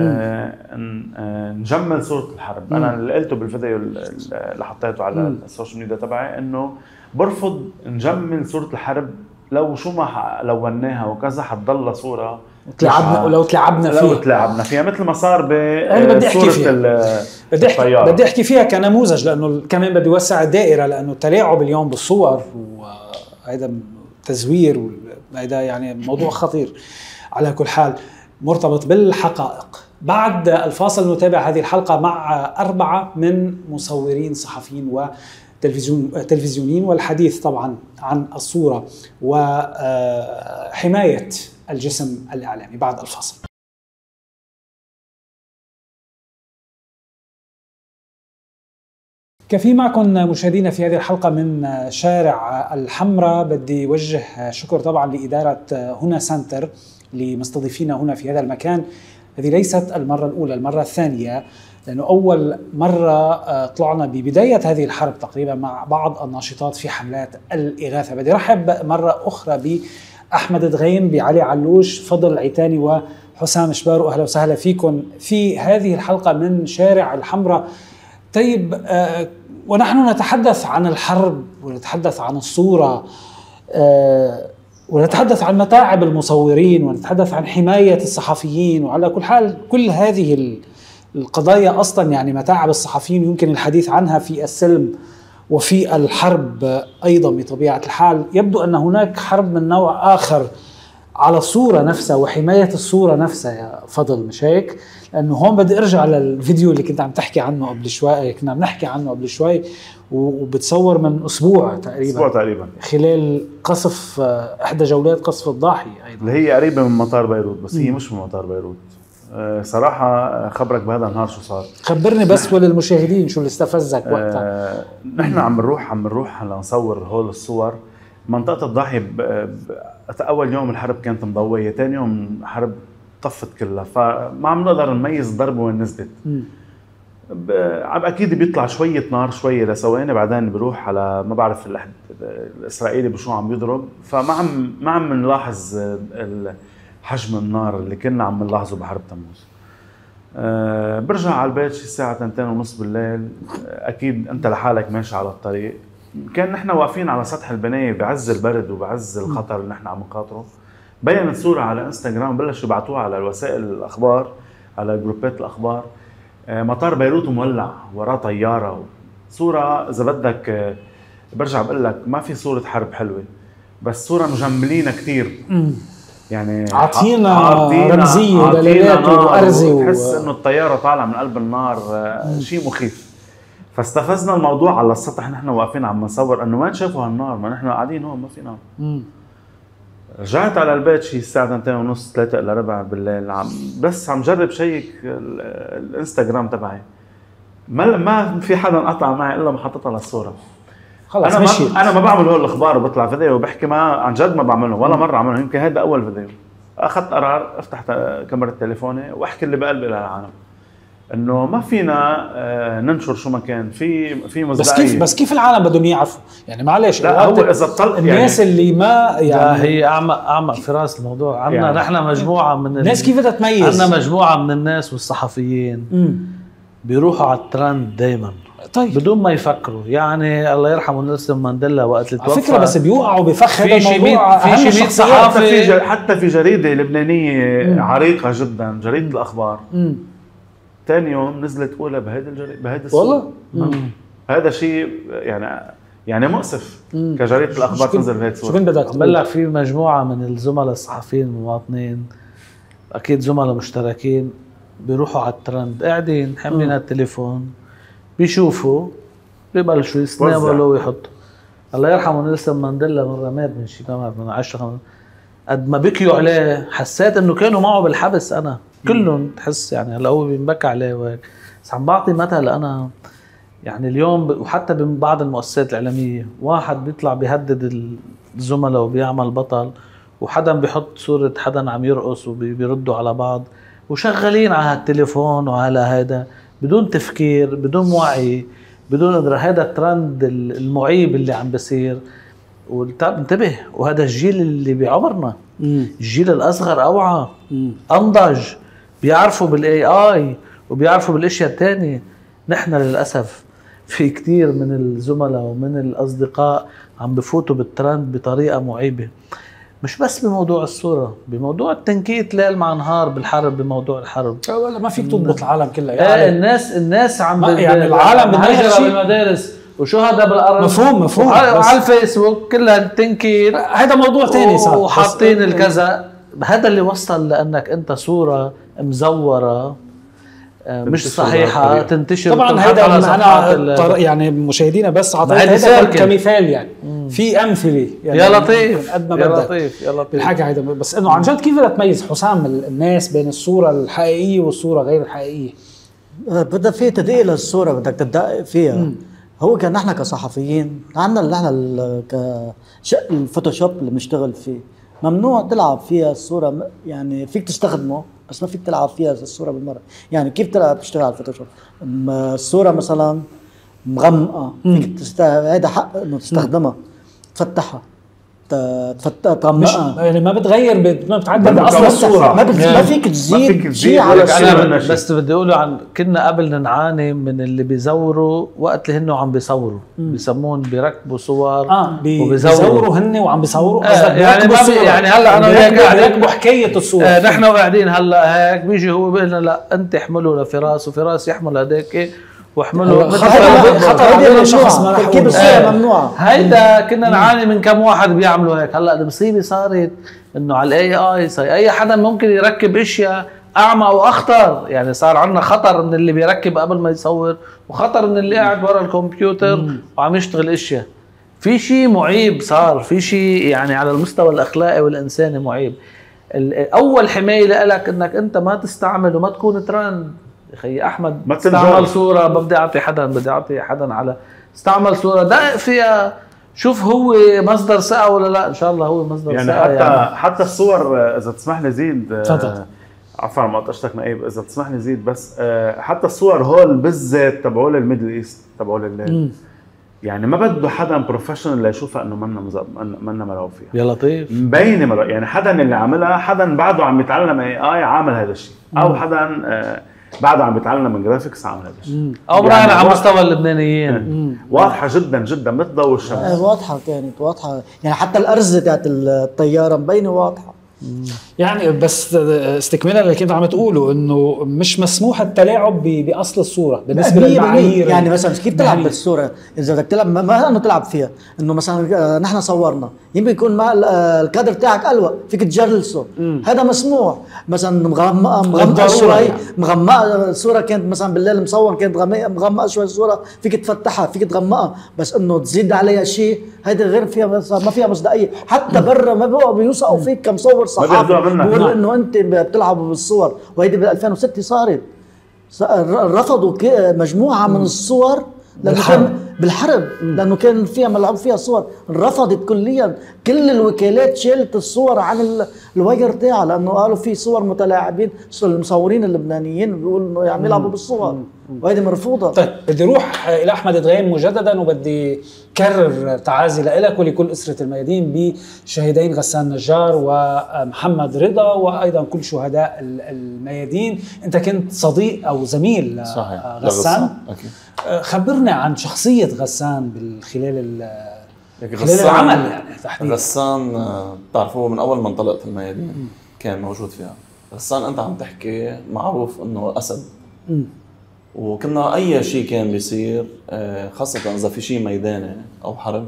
آه آه نجمل صوره الحرب. مم. انا اللي قلته بالفيديو اللي حطيته على مم. السوشيال ميديا تبعي انه برفض نجمل صوره الحرب، لو شو ما لوناها وكذا حتضل صوره تلعبنا، ولو تلعبنا فيها لو تلعبنا فيها مثل ما صار بصورة الطيارة. بدي احكي فيها كنموذج، لانه كمان بدي اوسع الدائره، لانه التلاعب اليوم بالصور وهذا تزوير وهذا يعني موضوع خطير. على كل حال مرتبط بالحقائق. بعد الفاصل نتابع هذه الحلقه مع اربعه من مصورين صحفيين و تلفزيونيين، والحديث طبعا عن الصورة وحماية الجسم الإعلامي بعد الفاصل. كفي معكم مشاهدينا في هذه الحلقة من شارع الحمراء. بدي وجه شكر طبعا لإدارة هنا سنتر لمستضيفينا هنا في هذا المكان. هذه ليست المرة الأولى، المرة الثانية لأنه أول مرة طلعنا ببداية هذه الحرب تقريبا مع بعض الناشطات في حملات الإغاثة. بدي رحب مرة أخرى بأحمد دغيم، بعلي علوش، فضل عيتاني وحسام شبار، وأهلا وسهلا فيكم في هذه الحلقة من شارع الحمراء. طيب، آه ونحن نتحدث عن الحرب ونتحدث عن الصورة، آه ونتحدث عن متاعب المصورين ونتحدث عن حماية الصحفيين، وعلى كل حال كل هذه القضايا أصلا يعني متاعب الصحفيين يمكن الحديث عنها في السلم وفي الحرب أيضا بطبيعة الحال. يبدو أن هناك حرب من نوع آخر على الصورة نفسها وحماية الصورة نفسها يا فضل، مش هيك؟ لأنه هون بدي أرجع للفيديو اللي كنت عم تحكي عنه قبل شوي، كنا عم نحكي عنه قبل شوي، وبتصور من أسبوع تقريبا أسبوع تقريبا خلال قصف إحدى جولات قصف الضاحي أيضا، اللي هي قريبة من مطار بيروت، بس هي مش من مطار بيروت. أه صراحة خبرك بهذا النهار شو صار؟ خبرني بس وللمشاهدين شو اللي استفزك وقتها. أه نحن عم نروح عم نروح لنصور هول الصور. منطقة الضاحي ب... ب... أول يوم الحرب كانت مضوية، ثاني يوم الحرب طفت كلها، فما عم نقدر نميز الضربة وين نزلت. ب... أكيد بيطلع شوية نار شوية لثواني، بعدين بروح على ما بعرف الأحد... الإسرائيلي بشو عم بيضرب، فما عم ما عم نلاحظ حجم النار اللي كنا عم نلاحظه بحرب تموز. أه برجع على البيت شي الساعة تنتين ونص بالليل، أكيد أنت لحالك ماشي على الطريق، كان نحن واقفين على سطح البناية بعز البرد وبعز الخطر اللي نحن عم نخاطره. بينت صورة على انستغرام، بلشوا يبعتوها على الوسائل الأخبار، على جروبات الأخبار، مطار بيروت مولع وراه طيارة. صورة إذا بدك برجع بقول لك ما في صورة حرب حلوة، بس صورة مجملينها كتير، يعني عطينا رمزية ودلالات وأرزي، وتحس إنه الطيارة طالعة من قلب النار، شيء مخيف. فاستفزنا الموضوع على السطح، نحن واقفين عم نصور انه وين شافوا هالنار، ما نحن قاعدين هون ما في نار. مم. رجعت على البيت شي الساعة تنتين ونص ثلاثة إلا ربع بالليل، عم بس عم جرب شيك الانستغرام تبعي، ما ما في حدا قطع معي الا ما حطيتها للصورة. خلص انا مشيت. ما انا ما بعمل هول الاخبار وبطلع فيديو وبحكي، ما عن جد ما بعمله ولا مرة عمله، يمكن هذا اول فيديو. اخذت قرار افتح كاميرا تليفوني واحكي اللي بقلبي للعالم، انه ما فينا ننشر شو ما كان في في مصداقيه. بس كيف بس كيف العالم بدهم يعرفوا يعني؟ معلش، لا هو اذا طلع الناس يعني اللي ما يعني هي اعمق اعمق في راس الموضوع. عندنا يعني نحن مجموعه من الناس كيف بدها تميز؟ عندنا مجموعه من الناس والصحفيين مم. بيروحوا على الترند دايما، طيب بدون ما يفكروا. يعني الله يرحمه نيلسون مانديلا وقت اللي توفى، فكرة بس بيوقعوا بفخ هذا الموضوع. في شي صحافي حتى, حتى في جريده لبنانيه مم. عريقه جدا، جريده الاخبار، مم. ثاني يوم نزلت اولى بهيدي الجريده بهيدي الصوره. والله هذا شيء يعني يعني مؤسف. مم. كجريده الاخبار تنزل بهيدي الصوره. شو كنت بدك تقول لك؟ في مجموعه من الزملاء الصحفيين المواطنين، اكيد زملاء مشتركين، بيروحوا على الترند، قاعدين حاملين التليفون، بيشوفوا، بيبلشوا يسناولوا ويحطوا. الله يرحمه نيلسون مانديلا مره مات من شي من عشرة، قد ما بكيوا عليه حسيت انه كانوا معه بالحبس. انا كلهم تحس يعني هلا هو بينبكى عليه وهيك، بس عم بعطي مثل. انا يعني اليوم ب... وحتى ببعض المؤسسات الاعلاميه واحد بيطلع بيهدد الزملاء وبيعمل بطل، وحدا بيحط صوره حدا عم يرقص وبيردوا على بعض، وشغالين على التليفون وعلى هذا بدون تفكير، بدون وعي، بدون قدره. هذا الترند المعيب اللي عم بيصير. وانتبه، وهذا الجيل اللي بعمرنا، الجيل الاصغر اوعى، انضج، بيعرفوا بالاي اي وبيعرفوا بالاشياء الثانيه. نحن للاسف في كثير من الزملاء ومن الاصدقاء عم بفوتوا بالترند بطريقه معيبه، مش بس بموضوع الصوره، بموضوع التنكيت ليل مع نهار بالحرب، بموضوع الحرب. ولا ما فيك تضبط العالم كلها يعني. آه الناس الناس عم يعني العالم بالهجره بالمدارس وشو هذا بالارض، مفهوم مفهوم على الفيسبوك كلها تنكير، هذا موضوع ثاني صار، وحاطين الكذا. هذا اللي وصل لانك انت صوره مزوره مش صحيحه تنتشر. طبعا هذا انا يعني مشاهدينا بس اعطيت هذا كمثال يعني. مم. في امثله يعني يا لطيف قد ما يا بدك لطيف يا لطيف الحكي هذا. بس انه عن جد كيف بدك تميز حسام الناس بين الصوره الحقيقيه والصوره غير الحقيقيه؟ بدها في تدقيق للصوره، بدك تدقق فيها. مم. هو كان نحن كصحفيين عندنا نحن الفوتوشوب اللي بنشتغل فيه ممنوع تلعب فيها الصوره، يعني فيك تستخدمه بس ما فيك تلعب فيها الصوره بالمره. يعني كيف تلعب تشتغل على الفوتوشوب؟ الصوره مثلا مغمقه فيك تستخدم، هذا حق انه تستخدمها تفتحها تغمقها، يعني ما بتغير بت... ما بتعدل باصل الصوره، ما, بت... ما فيك تزيد شيء على الصوره. بس بدي اقوله عن كنا قبل نعاني من اللي بيزوروا وقت اللي هنو عم بيصوروا، بيسمون بيركبوا صور اه بيزوروا هن وعم بيصوروا. آه يعني ما بي يعني هلا انا وياك بيركبوا حكايه الصوره. آه نحن قاعدين هلا هيك بيجي هو بيقول لنا لا انت احمله لفراس وفراس يحمل هذاك واحملوا خطر خطر على شخص ما رح تركيب الصوره ممنوعه. هيدا كنا نعاني من كم واحد بيعملوا هيك. هلا المصيبه صارت انه على الاي اي صار اي حدا ممكن يركب اشياء اعمى واخطر. يعني صار عندنا خطر من اللي بيركب قبل ما يصور وخطر من اللي قاعد ورا الكمبيوتر مم. وعم يشتغل اشياء. في شيء معيب صار، في شيء يعني على المستوى الاخلاقي والانساني معيب. اول حمايه لك انك انت ما تستعمل وما تكون ترند. اخي احمد استعمل صوره بدي اعطي حدا بدي اعطي حدا على استعمل صوره دقق فيها شوف هو مصدر ثقه ولا لا. ان شاء الله هو مصدر يعني ثقه. حتى يعني حتى الصور اذا تسمح لي زيد تفضل. عفوا ما قطشتك نقيب، اذا تسمح لي زيد بس حتى الصور هول بالذات تبعول الميدل ايست تبعول الليل يعني ما بده حدا بروفيشنال ليشوفها انه منا مزب... منا ملعوب فيها. يا لطيف مبينه ملعوب. يعني حدا اللي عملها حدا بعده عم يتعلم اي اي عامل هذا الشيء، او حدا آه بعده عم بيتعلم من جرافيكس عامل هذا الشيء، او يعني على مستوى اللبنانيين واضحه جدا جدا مثل ضوء الشمس. واضحه كانت واضحه يعني حتى الارزه تاعت الطياره مبينه واضحه. يعني بس استكمالا اللي كنت عم تقوله انه مش مسموح التلاعب باصل الصوره بالنسبه للمعايير. يعني مثلا كيف تلعب بالصوره؟ اذا بدك تلعب ما انه تلعب فيها انه مثلا نحن صورنا يمكن يكون مع الكادر تاعك الوى فيك تجلسه، هذا مسموح. مثلا مغمقه مغمقه شوي مغمقه الصوره كانت مثلا بالليل مصور كانت مغمقه شوي الصوره فيك تفتحها فيك تغمقها، بس انه تزيد عليها شيء هيدا غير فيها ما فيها مصداقيه. حتى برا ما بيوقفوا بيوثقوا فيك كمصور صحافي بيقول انه انت بتلعبوا بالصور. وهيدي بال ألفين وستة صارت رفضوا مجموعه من الصور بالحرب بالحرب لانه كان فيها ملعوب فيها صور، رفضت كليا. كل الوكالات شالت الصور عن الواير تاعها لانه قالوا في صور متلاعبين. المصورين اللبنانيين بيقولوا انه عم يلعبوا بالصور وهيدي مرفوضه. طيب بدي اروح الى احمد دغيم مجددا وبدي كرر تعازي لك ولكل اسره الميادين بشهيدين غسان نجار ومحمد رضا وايضا كل شهداء الميادين. انت كنت صديق او زميل صحيح. غسان. أكيد. خبرنا عن شخصيه غسان خلال خلال العمل يعني تحديدا. غسان بتعرفوه من اول ما انطلقت الميادين كان موجود فيها. غسان انت عم تحكي معروف انه اسد م. وكنا اي شيء كان بيصير خاصه اذا في شيء ميداني او حرب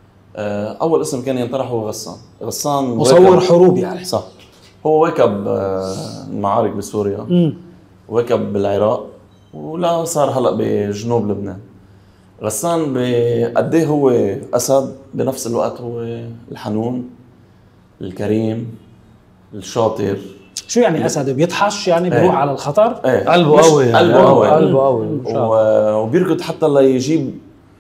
اول اسم كان ينطرح هو غسان. غسان مصور حروب يعني. صح. هو واكب المعارك بسوريا م. واكب بالعراق ولا صار هلا بجنوب لبنان. غسان قد ايه هو اسد بنفس الوقت هو الحنون الكريم الشاطر. شو يعني اسد؟ بيطحش يعني بيروح ايه. على الخطر؟ ايه. قلبه قوي قلبه قوي قلبه قوي وبيركض حتى ليجيب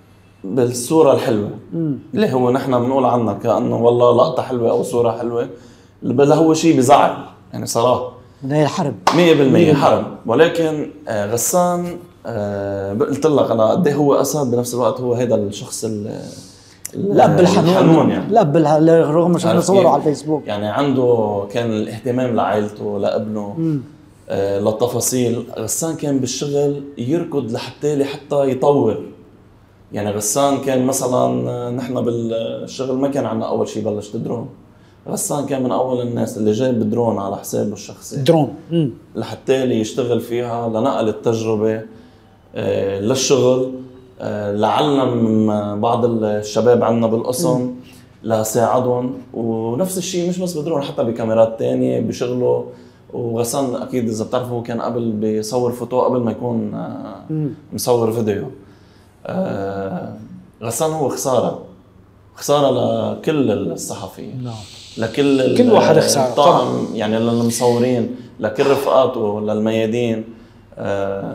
بالصوره الحلوه مم. اللي هو نحن بنقول عنها كانه والله لقطه حلوه او صوره حلوه اللي هو شيء بزعل يعني صراحه من هي الحرب مية بالمية حرب. ولكن غسان قلت لك انا قد ايه هو اسد بنفس الوقت هو هذا الشخص الاب الحنون يعني الاب رغم مش نصوره على الفيسبوك يعني عنده كان الاهتمام لعائلته لابنه آه للتفاصيل. غسان كان بالشغل يركض لحتى حتى يطور. يعني غسان كان مثلا نحن بالشغل ما كان عندنا اول شيء بلش درون. غسان كان من اول الناس اللي جايب درون على حسابه الشخصي درون لحتى يشتغل فيها لنقل التجربه آه للشغل آه لعلم بعض الشباب عندنا بالقسم لساعدهم. ونفس الشيء مش بس بدرون حتى بكاميرات تانية بشغله. وغسان اكيد اذا بتعرفوا هو كان قبل بيصور فوتو قبل ما يكون آه مصور فيديو. آه غسان هو خساره خساره لكل الصحفيين نعم. لكل كل واحد خساره طبعا يعني للمصورين لكل رفقاته للميادين. آه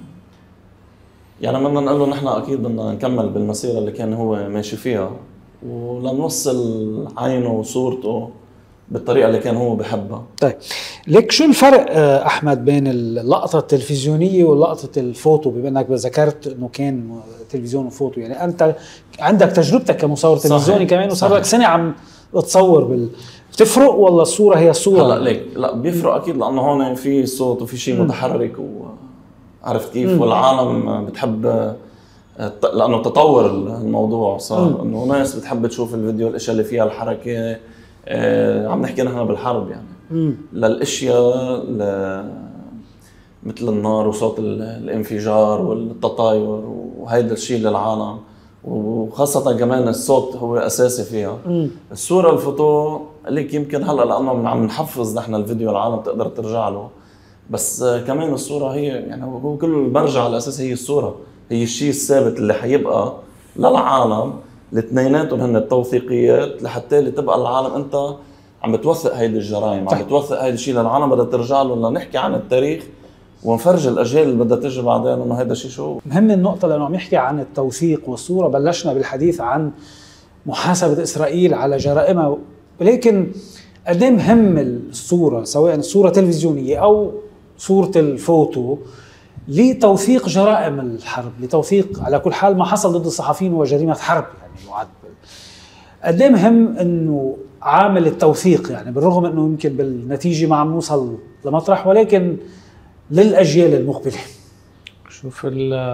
يعني بدنا نقول له نحن اكيد بدنا نكمل بالمسيره اللي كان هو ماشي فيها ولنوصل عينه وصورته بالطريقه اللي كان هو بحبها. طيب ليك شو الفرق احمد بين اللقطه التلفزيونيه واللقطه الفوتو، بما انك ذكرت انه كان تلفزيون وفوتو؟ يعني انت عندك تجربتك كمصور تلفزيوني كمان وصار لك سنه عم تصور بال بتفرق ولا الصوره هي الصوره؟ هلا ليك لا بيفرق اكيد، لانه هون في صوت وفي شيء متحرك وعرفت كيف. مم. والعالم بتحب لانه تطور الموضوع، صار انه ناس بتحب تشوف الفيديو الاشياء اللي فيها الحركه. آه عم نحكي نحن بالحرب يعني مم. للاشياء ل... مثل النار وصوت الانفجار والتطاير وهيدا الشيء للعالم، وخاصة كمان الصوت هو اساسي فيها. مم. الصورة الفوتو ليك يمكن هلا لانه عم نحفظ نحن الفيديو العالم تقدر ترجع له، بس كمان الصورة هي يعني هو كله المرجع الاساسي هي الصورة، هي الشيء الثابت اللي حيبقى للعالم. الاثنيناتهم هن التوثيقيات لحتى اللي تبقى العالم انت عم بتوثق هيدي الجرائم، عم بتوثق هيدي الشيء للعالم بدها ترجع له لنحكي عن التاريخ ونفرج الاجيال اللي بدها تيجي بعدين انه هيدا الشيء شو مهم. النقطه لانه عم يحكي عن التوثيق والصوره، بلشنا بالحديث عن محاسبه اسرائيل على جرائمها، ولكن قد ايه مهم الصوره سواء الصوره التلفزيونيه او صوره الفوتو لتوثيق جرائم الحرب، لتوثيق على كل حال ما حصل ضد الصحفيين هو جريمه حرب يعني يعد. قد ايه مهم انه عامل التوثيق، يعني بالرغم انه يمكن بالنتيجه ما عم نوصل لمطرح، ولكن للاجيال المقبله. شوف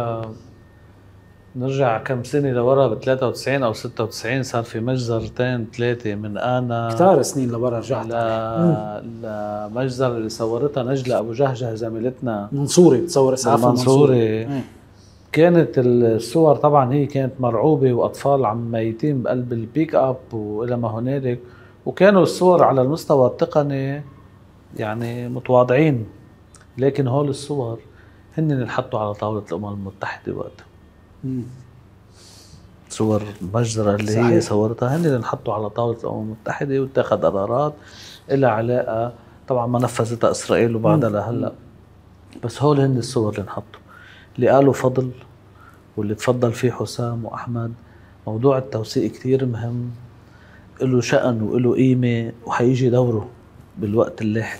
نرجع كم سنه لورا ب ثلاثة وتسعين او ستة وتسعين صار في مجزرتين ثلاثه من انا كثار سنين لورا رجعت المجزر اللي صورتها نجلة ابو جهجه زميلتنا منصوري، بتصور اسعاف منصوري. كانت الصور طبعا هي كانت مرعوبه واطفال عم ميتين بقلب البيك اب والى ما هنالك، وكانوا الصور على المستوى التقني يعني متواضعين، لكن هول الصور هن اللي حطوا على طاوله الامم المتحده وقتها. صور المجزرة اللي صحيح. هي صورتها هن اللي انحطوا على طاولة الأمم المتحدة واتخذ قرارات إلها علاقة، طبعا ما نفذتها إسرائيل وبعدها لهلا، بس هول هن الصور اللي انحطوا. اللي قالوا فضل واللي تفضل فيه حسام وأحمد، موضوع التوثيق كتير مهم، له شأن وله قيمة وحيجي دوره بالوقت اللاحق.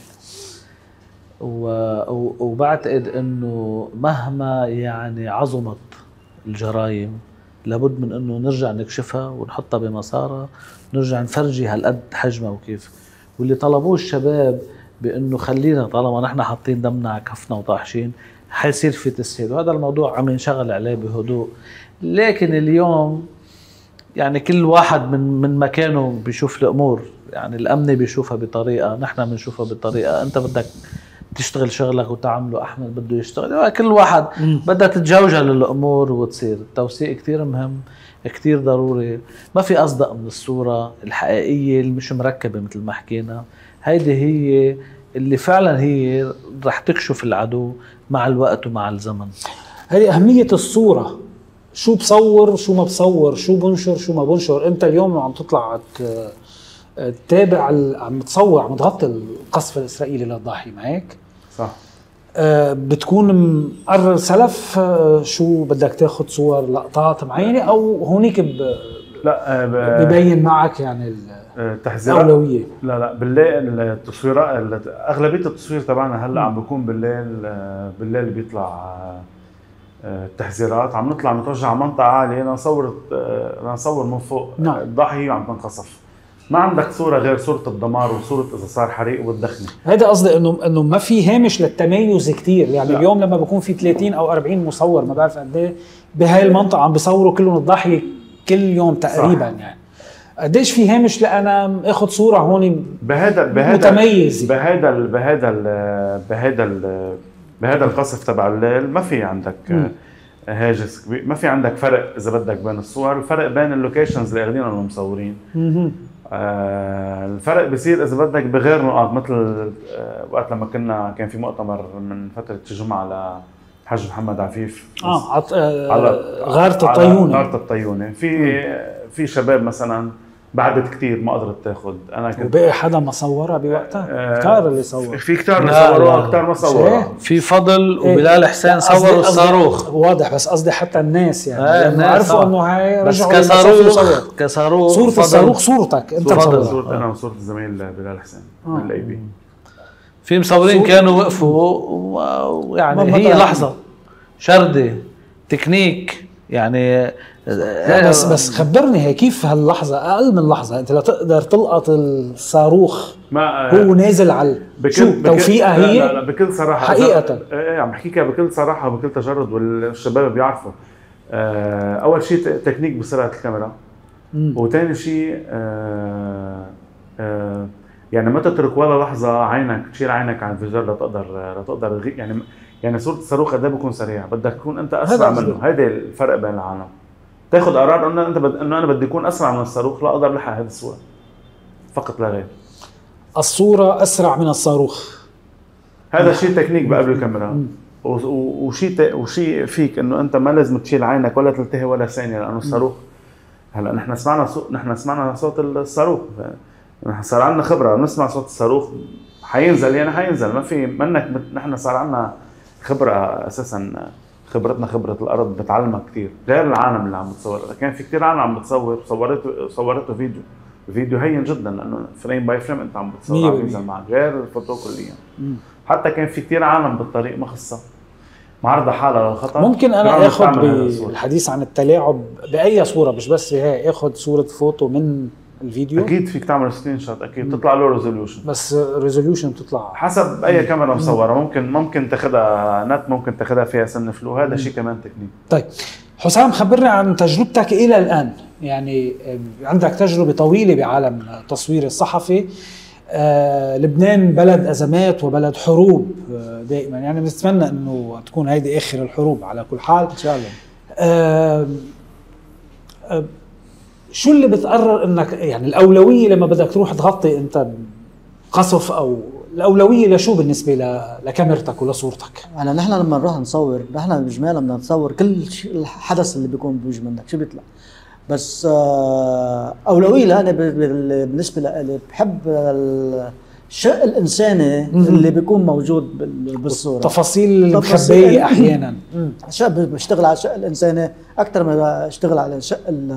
وبعتقد انه مهما يعني عظمت الجرائم لابد من انه نرجع نكشفها ونحطها بمسارها، نرجع نفرجي هالقد حجمها وكيف. واللي طلبوه الشباب بانه خلينا طالما نحن حاطين دمنا على كفنا وطاحشين حيصير في تسهيل، وهذا الموضوع عم ينشغل عليه بهدوء. لكن اليوم يعني كل واحد من من مكانه بيشوف الامور، يعني الامن بيشوفها بطريقه، نحن بنشوفها بطريقه، انت بدك تشتغل شغلك وتعمله، احمد بده يشتغل، كل واحد بدها تتجوجل الامور وتصير. التوثيق كتير مهم، كتير ضروري، ما في اصدق من الصوره الحقيقيه اللي مش مركبه مثل ما حكينا. هيدي هي اللي فعلا هي رح تكشف العدو مع الوقت ومع الزمن. هذه اهميه الصوره، شو بصور شو ما بصور، شو بنشر شو ما بنشر. انت اليوم عم تطلع تتابع، عم تصور، عم تغطي القصف الاسرائيلي للضاحيه، ما هيك؟ صح. آه بتكون مقرر سلف آه شو بدك تاخذ صور لقطات معينه، او هونيك ب... لا ب... ببين معك يعني الاولويه؟ لا لا بالليل التصويرات، اغلبيه التصوير تبعنا هلا عم بيكون بالليل. بالليل بيطلع التحذيرات، عم نطلع نتوجه على منطقه عاليه لنصور لنصور من فوق. نعم. الضاحيه عم تنقصف، ما عندك صورة غير صورة الدمار وصورة إذا صار حريق والدخنة. هذا قصدي إنه إنه ما في هامش للتميز كتير، يعني لا. اليوم لما بكون في ثلاثين أو أربعين مصور ما بعرف قد إيه بهاي المنطقة عم بيصوروا كلهم الضاحية كل يوم تقريبا. صح. يعني قديش في هامش لأنا آخذ صورة هون بهذا بهذا متميز بهذا بهذا بهذا بهذا القصف تبع الليل. ما في عندك م. هاجس، ما في عندك فرق إذا بدك بين الصور، الفرق بين اللوكيشنز اللي أخذينهم المصورين. م- آه الفرق بيصير اذا بدك بغير نقاط، مثل آه وقت لما كنا كان في مؤتمر من فتره الجمعه لحج محمد عفيف اه عط... آه على غارة الطيونه. غارة الطيونه في في شباب مثلا بعدت كثير ما قدرت تاخذ. انا كنت وبقي حدا ما صورها بوقتها؟ آه كتار اللي صور، في كتار اللي صوروها، كتار ما صوروها. في فضل وبلال حسين صوروا الصاروخ واضح، بس قصدي حتى الناس يعني آه عرفوا انه هاي رجعوا كصاروخ كصاروخ صورة الصاروخ صورتك انت صورة صورة انا وصورة الزميل بلال حسين من الاي بي. في مصورين كانوا وقفوا ويعني هي لحظه شردة تكنيك يعني. بس بس خبرني هي كيف هاللحظه اقل من لحظه انت لا تقدر تلقط الصاروخ ما هو نازل على شو توفيقه هي؟ لا لا بكل صراحه حقيقه ايه عم بحكيك بكل صراحه وبكل تجرد والشباب بيعرفوا. اول شيء تكنيك بسرعه الكاميرا، وثاني شيء آه آه يعني ما تترك ولا لحظه عينك تشيل عينك عن الفيجوال لتقدر لتقدر يعني يعني صوره الصاروخ قد ايه بكون سريع، بدك تكون انت اسرع منه. هيدا الفرق بين العالم. تاخذ قرار انه انت بد... انه انا بدي اكون اسرع من الصاروخ لا اقدر الحق هذه الصوره فقط لا غير. الصوره اسرع من الصاروخ، هذا شيء تكنيك بقبل الكاميرا، وشيء وشيء فيك انه انت ما لازم تشيل عينك ولا تلتهي ولا ثانيه، لانه الصاروخ هلا نحن سمعنا صوت نحن سمعنا صوت الصاروخ، نحن صار عندنا خبره بنسمع صوت الصاروخ حينزل يعني حينزل، ما في منك نحن صار عندنا خبره اساسا. خبرتنا خبره الارض بتعلمها كثير غير العالم اللي عم بتصور. كان في كثير عالم عم بتصور صورته صورته فيديو الفيديو هين جدا لانه فريم باي فريم انت عم بتصور عم ينزل معك غير الفوتو كليا. حتى كان في كثير عالم بالطريق ما خصها معرضة حالة للخطر. ممكن انا اخذ بالحديث عن التلاعب باي صوره مش بس هي اخذ صوره فوتو من الفيديو؟ اكيد فيك تعمل سكرين شوت اكيد بتطلع له ريزوليوشن، بس ريزوليوشن بتطلع حسب اي كاميرا مصوره. ممكن ممكن تاخذها نت، ممكن تاخذها فيها سن فلو، هذا شيء كمان تكنيك. طيب حسام خبرنا عن تجربتك الى الان، يعني عندك تجربه طويله بعالم التصوير الصحفي. آه، لبنان بلد ازمات وبلد حروب آه دائما، يعني بنتمنى انه تكون هيدي اخر الحروب على كل حال ان شاء الله. آه آه شو اللي بتقرر انك يعني الاولويه لما بدك تروح تغطي انت قصف، او الاولويه لشو بالنسبه لكاميرتك ولصورتك؟ يعني نحن لما نروح نصور نحن بجماله بدنا نصور كل الحدث اللي بيكون بوجه منك شو بيطلع، بس اولويه لأنا بالنسبه لي بحب الشق الانساني اللي بيكون موجود بالصوره، التفاصيل المخبيه احيانا. شاب بشتغل على الشق الانساني اكثر ما بشتغل على الشق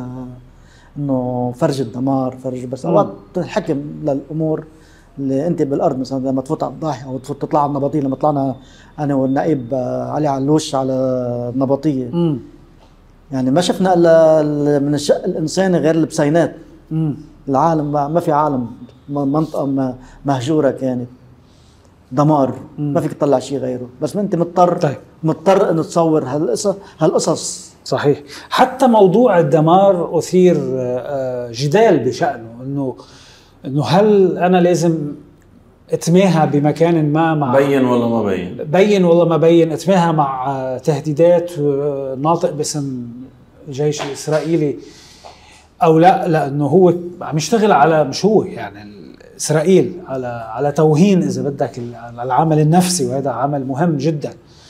انه فرج الدمار فرج، بس اوقات تنحكم للامور اللي انت بالارض مثلا لما تفوت على الضاحيه او تفوت تطلع على النبطيه. لما طلعنا انا والنائب علي علوش على النبطيه م. يعني ما شفنا الا من الشق الانساني غير البسينات. م. العالم ما في عالم، منطقه مهجوره كانت دمار، م. ما فيك تطلع شيء غيره، بس ما انت مضطر طيب. مضطر انه تصور هالقصص هالقصص صحيح. حتى موضوع الدمار اثير جدال بشأنه، انه انه هل انا لازم اتماهى بمكان ما مع بين ولا ما بين بين ولا ما بين اتماهى مع تهديدات ناطق باسم الجيش الاسرائيلي او لا، لانه هو عم يشتغل على مش هو يعني اسرائيل على على توهين اذا بدك العمل النفسي، وهذا عمل مهم جدا.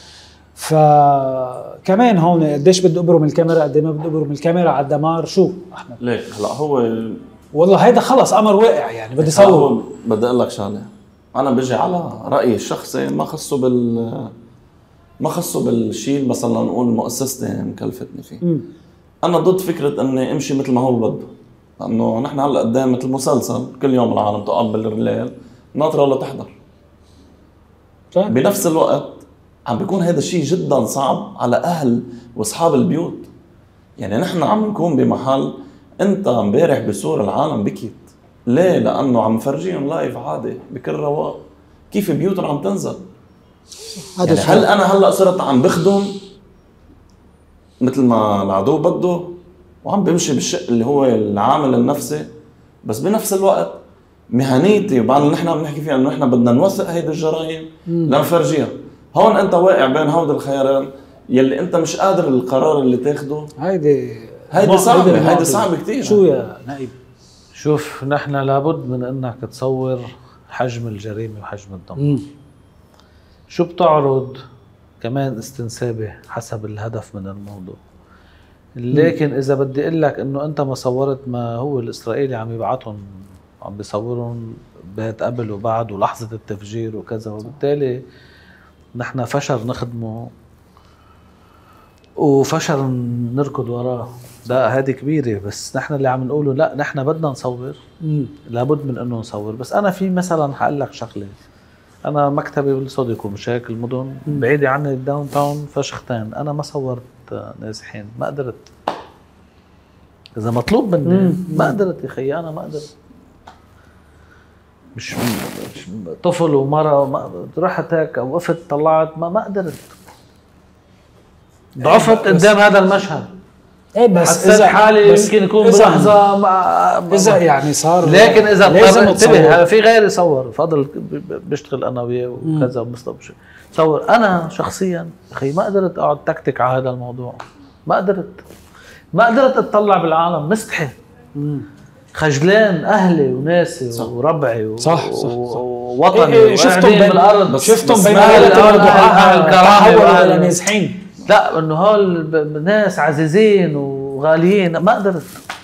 فكمان هون قديش بدي ابرم الكاميرا قد ما بدي ابرم الكاميرا على الدمار. شو احمد ليك هلا هو والله هيدا خلص امر واقع، يعني بدي صور. بدي اقول لك شغله، انا بجي على رايي الشخصي ما خصه بال ما خصه بالشيء مثلا نقول مؤسستي مكلفتني فيه. م. انا ضد فكره اني امشي مثل ما هو بده، لانه نحن هلا قدام مثل مسلسل كل يوم العالم تقبل الليل ناطره ولا تحضر. صح. بنفس الوقت عم بيكون هذا الشيء جدا صعب على اهل واصحاب البيوت. يعني نحن عم نكون بمحل انت امبارح بصورة العالم بكيت ليه؟ لانه عم فرجيهم لايف عادي بكل رواق كيف بيوتهم عم تنزل. يعني هل انا هلا صرت عم بخدم مثل ما العدو بده وعم بمشي بالشق اللي هو العامل النفسي، بس بنفس الوقت مهنيتي وبعد نحن عم نحكي فيها انه نحن بدنا نوثق هيدي الجرائم لنفرجيها. هون انت واقع بين هود الخيارين يلي انت مش قادر القرار اللي تاخده. هيدي هيدي صعبة، هيدي صعبة كتير. شو يا نائب؟ شوف نحن لابد من انك تصور حجم الجريمة وحجم الدمار. شو بتعرض كمان استنسابي حسب الهدف من الموضوع. لكن مم. اذا بدي اقول لك انه انت ما صورت ما هو الاسرائيلي عم يبعتهم عم بيصورهم بيت قبل وبعد ولحظة التفجير وكذا، وبالتالي نحن فشل نخدمه وفشل نركض وراه. ده هذه كبيرة، بس نحن اللي عم نقوله لا نحن بدنا نصور. مم. لابد من انه نصور. بس انا في مثلا هقول لك شغله، انا مكتبي بالصديق مش هيك المدن بعيده عني الداون تاون فشختين، انا ما صورت نازحين، ما قدرت. اذا مطلوب مني ما قدرت يا خيي، انا ما قدرت. مش, مش طفل ومرة رحت هيك وقفت طلعت ما ما قدرت، ضعفت قدام هذا المشهد. ايه بس حسيت حالي يمكن يكون بلحظة اذا يعني صار، لكن اذا انتبه في غيري صور فضل بشتغل انا وياه وكذا ومصطفى صور. انا شخصيا اخي ما قدرت اقعد تكتك على هذا الموضوع، ما قدرت ما قدرت اطلع بالعالم، مستحي خجلان اهلي وناسي صح. وربعي و... صح صح, صح. ووطني إيه شفتم بين بالارض، شفتم بين الكرامه نازحين، لا انه هول ناس عزيزين وغاليين. ما قدرت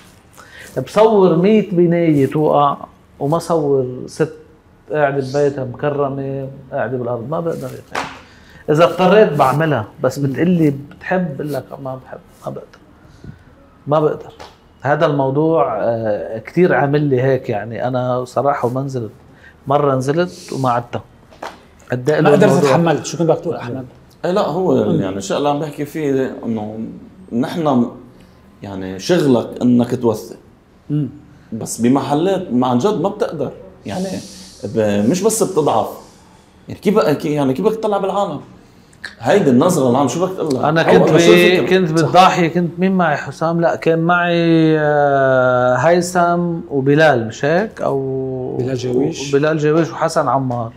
بصور مية بنايه توقع وما صور ست قاعده ببيتها مكرمه قاعده بالارض، ما بقدر يا اخي. اذا اضطريت بعملها، بس بتقلي بتحب بقول لك ما بحب، ما بقدر ما بقدر. هذا الموضوع كتير عامل لي هيك يعني. انا صراحه وما نزلت مره، نزلت وما عدتها قد ما قدرت اتحمل. شو كنت بدك تقول احمد؟ اي لا هو يعني الشيء اللي عم بحكي فيه انه نحن يعني شغلك انك توثق، بس بمحلات عن جد ما بتقدر يعني، مش بس بتضعف يعني. كيف يعني كيف بدك تطلع بالعالم؟ هيدي النظره اللي عم شو بدك تقول لها. انا كنت بي كنت بالضاحيه، كنت مين معي؟ حسام؟ لا كان معي هيثم وبلال، مش هيك؟ او بلال جويش بلال جويش وحسن عمار،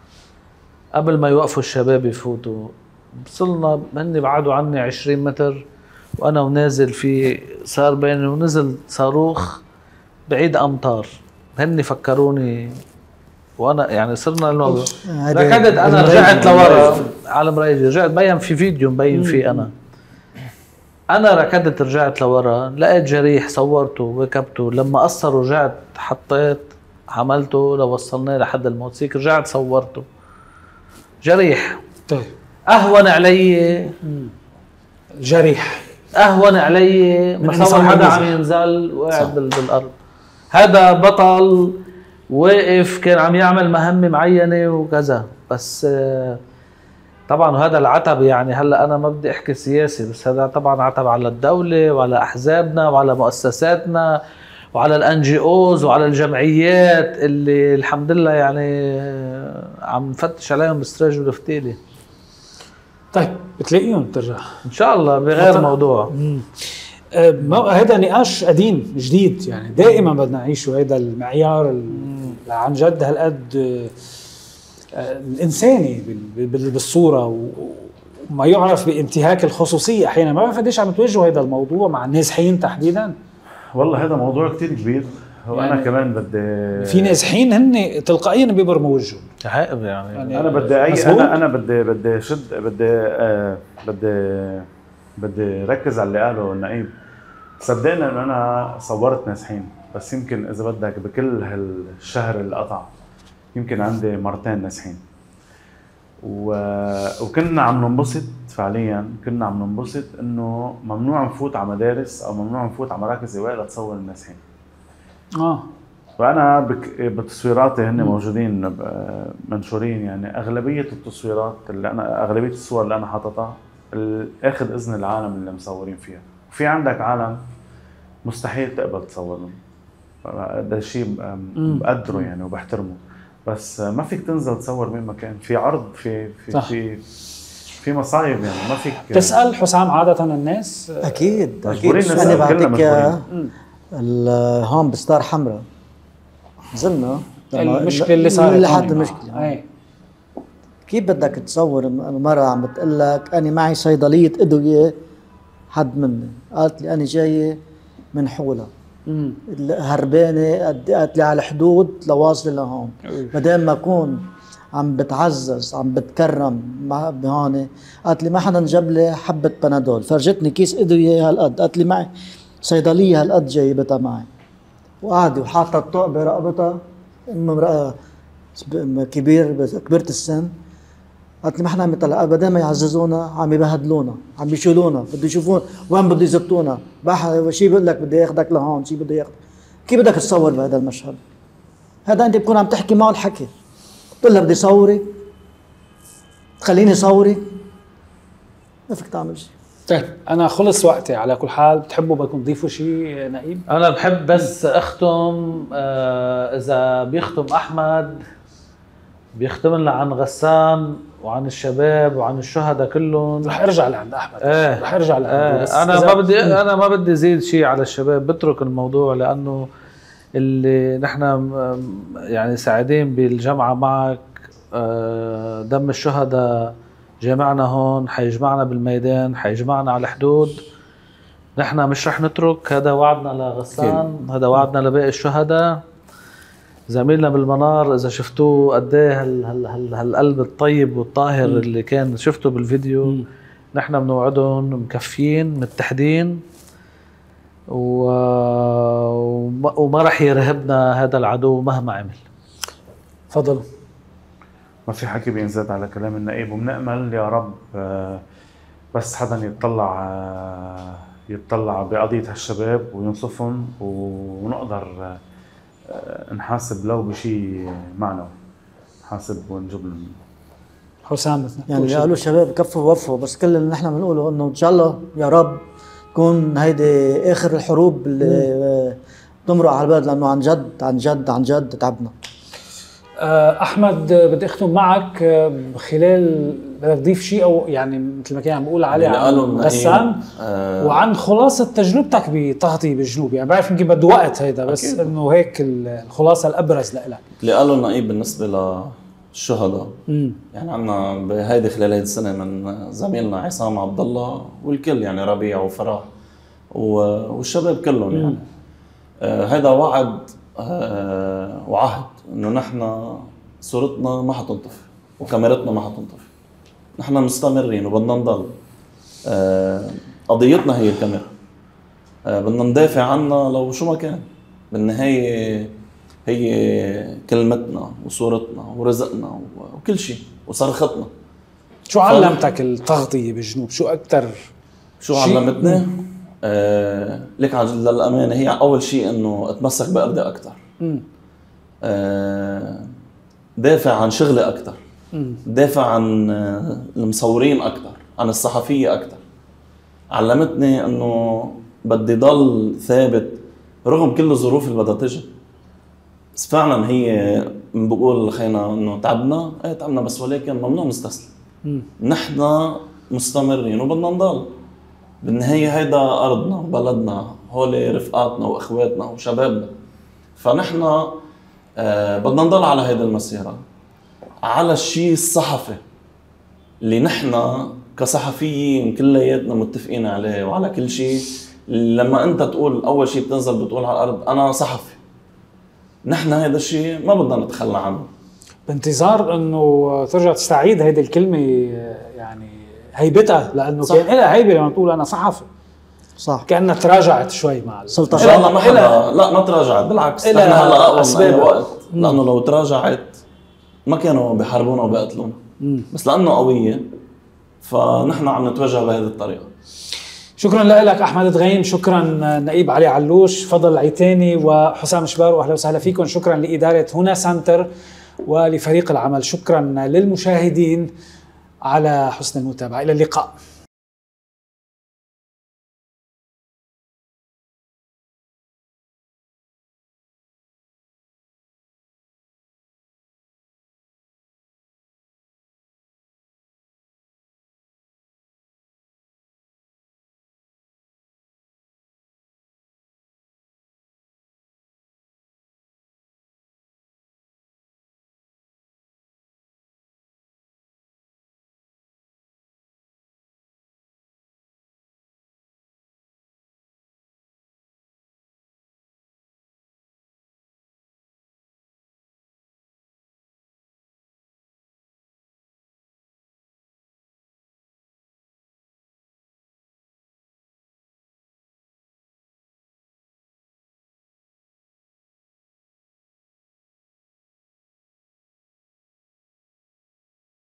قبل ما يوقفوا الشباب يفوتوا. وصلنا هني بعدوا عني عشرين متر وانا ونازل في صار بيني ونزل صاروخ بعيد امتار. هني فكروني وانا يعني صرنا الموضوع ركضت. انا رجعت لورا على مرايجي، رجعت بين في فيديو مبين فيه انا انا ركضت رجعت لورا، لقيت جريح صورته وكبته. لما قصر رجعت حطيت عملته لو وصلناه لحد الموتوسيكل، رجعت صورته جريح. طيب اهون علي جريح، اهون علي ما صور حدا عم ينزل وقاعد بالارض. هذا بطل واقف كان عم يعمل مهمة معينة وكذا. بس طبعا هذا العتب يعني. هلا انا ما بدي احكي سياسي، بس هذا طبعا عتب على الدولة وعلى احزابنا وعلى مؤسساتنا وعلى الان جي اوز وعلى الجمعيات اللي الحمد لله يعني عم نفتش عليهم بستراج والفتيلة. طيب بتلاقيهم ترجع ان شاء الله بغير موضوع. هذا نقاش قديم جديد يعني، دائما بدنا نعيشه هذا المعيار عن جد هالقد الانساني بالصوره، وما يعرف بانتهاك الخصوصيه احيانا. ما بعرف قديش عم تواجهوا هذا الموضوع مع النازحين تحديدا. والله هذا موضوع كتير كبير. وانا يعني كمان بدي في نازحين هن تلقائيا بيبرموا وجههم يعني, يعني انا بدي اي انا انا بدي بدي شد بدي آه بدي بدي ركز على اللي قاله النقيب. صدقنا انه انا صورت نازحين، بس يمكن اذا بدك بكل هالشهر اللي قطع يمكن عندي مرتين نازحين. و... وكنا عم ننبسط فعليا، كنا عم ننبسط انه ممنوع نفوت على مدارس او ممنوع نفوت على مراكز ايواء لتصور النازحين. اه وانا بك... بتصويراتي هن موجودين منشورين يعني. اغلبيه التصويرات اللي انا اغلبيه الصور اللي انا حاططها اخذ اذن العالم اللي مصورين فيها. في عندك عالم مستحيل تقبل تصورهم، هذا شيء بقدره يعني وبحترمه، بس ما فيك تنزل تصور من مكان في عرض في في صح. في في مصايب يعني. ما فيك تسأل حسام عادة الناس اكيد اكيد. انا بعطيك هون بستار حمراء نزلنا المشكله اللي صارت لحد المشكله اي كيف بدك تصور مرة عم بتقول لك انا معي صيدليه ادويه حد مني، قالت لي انا جايه من حولها هربانه، قالت لي على الحدود لواصله لهون. ما دام ما اكون عم بتعزز عم بتكرم بهون، قالت لي ما حدا جاب لي حبه بنادول، فرجتني كيس ادويه هالقد، قالت لي معي صيدليه هالقد جايبتها معي، وقاعده وحاطه الطوق برقبتها. ام امراه كبير كبيره السن، قالت لي ما حدا عم يطلع، بدل ما يعززونا عم يبهدلونا، عم يشيلونا، بده يشوفون وين بده يزتونا. شيء بيقول لك بده ياخذك لهون، شيء بده ياخذ. كيف بدك تصور بهذا المشهد؟ هذا انت بتكون عم تحكي معه الحكي، بتقول له بدي صورك تخليني صوري ما فيك تعمل شيء. طيب انا خلص وقتي على كل حال. بتحبوا بدكم تضيفوا شيء نقيب؟ انا بحب بس اختم، آه اذا بيختم احمد بيختم لنا عن غسان وعن الشباب وعن الشهداء كلهم. رح ارجع لعند احمد. ايه رح ارجع لعند ايه انا ما بدي انا ما بدي زيد شيء على الشباب، بترك الموضوع لانه اللي نحن يعني سعيدين بالجامعه معك. آه دم الشهداء جمعنا هون، حيجمعنا بالميدان، حيجمعنا على الحدود. نحن مش رح نترك، هذا وعدنا لغسان، هذا وعدنا لباقي الشهداء. زميلنا بالمنار اذا شفتوه قد ايه هالقلب الطيب والطاهر م. اللي كان شفته بالفيديو. م. نحن بنوعدهم مكفيين متحدين و... وما رح يرهبنا هذا العدو مهما عمل. تفضل. ما في حكي بينزاد على كلام النقيب، وبنأمل يا رب بس حدا يتطلع يتطلع بقضية هالشباب وينصفهم ونقدر نحاسب لو بشيء معنوي، نحاسب ونجيب لهم. حسام يعني اللي قالوا الشباب كفوا ووفوا، بس كل اللي نحن بنقوله انه ان شاء الله يا رب تكون هيدي اخر الحروب اللي تمرق على البلد، لانه عن جد عن جد عن جد تعبنا. احمد بدي اختم معك. خلال بدك تضيف شيء او يعني مثل ما كان عم بقول عليه عن غسان آه وعن خلاصه تجربتك بتغطيه بالجنوب؟ يعني بعرف يمكن بده وقت هيدا، بس أكيد. انه هيك الخلاصه الابرز لك اللي قاله النقيب بالنسبه للشهداء. يعني عندنا بهيدي خلال هيدي السنه من زميلنا عصام عبد الله والكل، يعني ربيع وفرح والشباب كلهم. مم. يعني آه هيدا وعد آه وعهد انه نحن صورتنا ما حتنطفي وكاميرتنا ما حتنطفي. نحن مستمرين وبدنا نضل. آه قضيتنا هي الكاميرا. آه بدنا ندافع عنها لو شو ما كان. بالنهاية هي كلمتنا وصورتنا ورزقنا وكل شيء وصرختنا. شو علمتك التغطية بالجنوب؟ شو أكتر شو علمتني؟ آه لك للأمانة هي أول شيء إنه أتمسك بأرضي أكتر. آه دافع عن شغلي أكتر. دافع عن المصورين أكتر، عن الصحفية أكتر. علمتني إنه بدي ضل ثابت رغم كل الظروف اللي بدها تجي. بس فعلا هي بقول خينا إنه تعبنا، إيه تعبنا، بس ولكن ممنوع نستسلم. نحن مستمرين وبدنا نضل. بالنهاية هيدا أرضنا وبلدنا، هولي رفقاتنا وإخواتنا وشبابنا. فنحن آه بدنا نضل على هيدا المسيرة، على الشيء الصحفي اللي نحن كصحفيين كلياتنا متفقين عليه، وعلى كل شيء. لما انت تقول اول شيء بتنزل بتقول على الارض انا صحفي، نحن هذا الشيء ما بدنا نتخلى عنه. بانتظار انه ترجع تستعيد هيدي الكلمه، يعني هيبتها، لانه صح. كان لها هيبه لما تقول انا صحفي. صح. كانها تراجعت شوي مع السلطه. ان شاء الله ما حدا، لا ما تراجعت، بالعكس نحن هلا اقوى من اي وقت. لانه لو تراجعت ما كانوا بيحاربونا وبيقتلونا، بس لانه قويه فنحن عم نتوجه بهذه الطريقه. شكرا لك احمد دغيم، شكرا نقيب علي علوش، فضل عيتاني وحسام شبار، واهلا وسهلا فيكم. شكرا لاداره هنا سنتر ولفريق العمل. شكرا للمشاهدين على حسن المتابعه، الى اللقاء.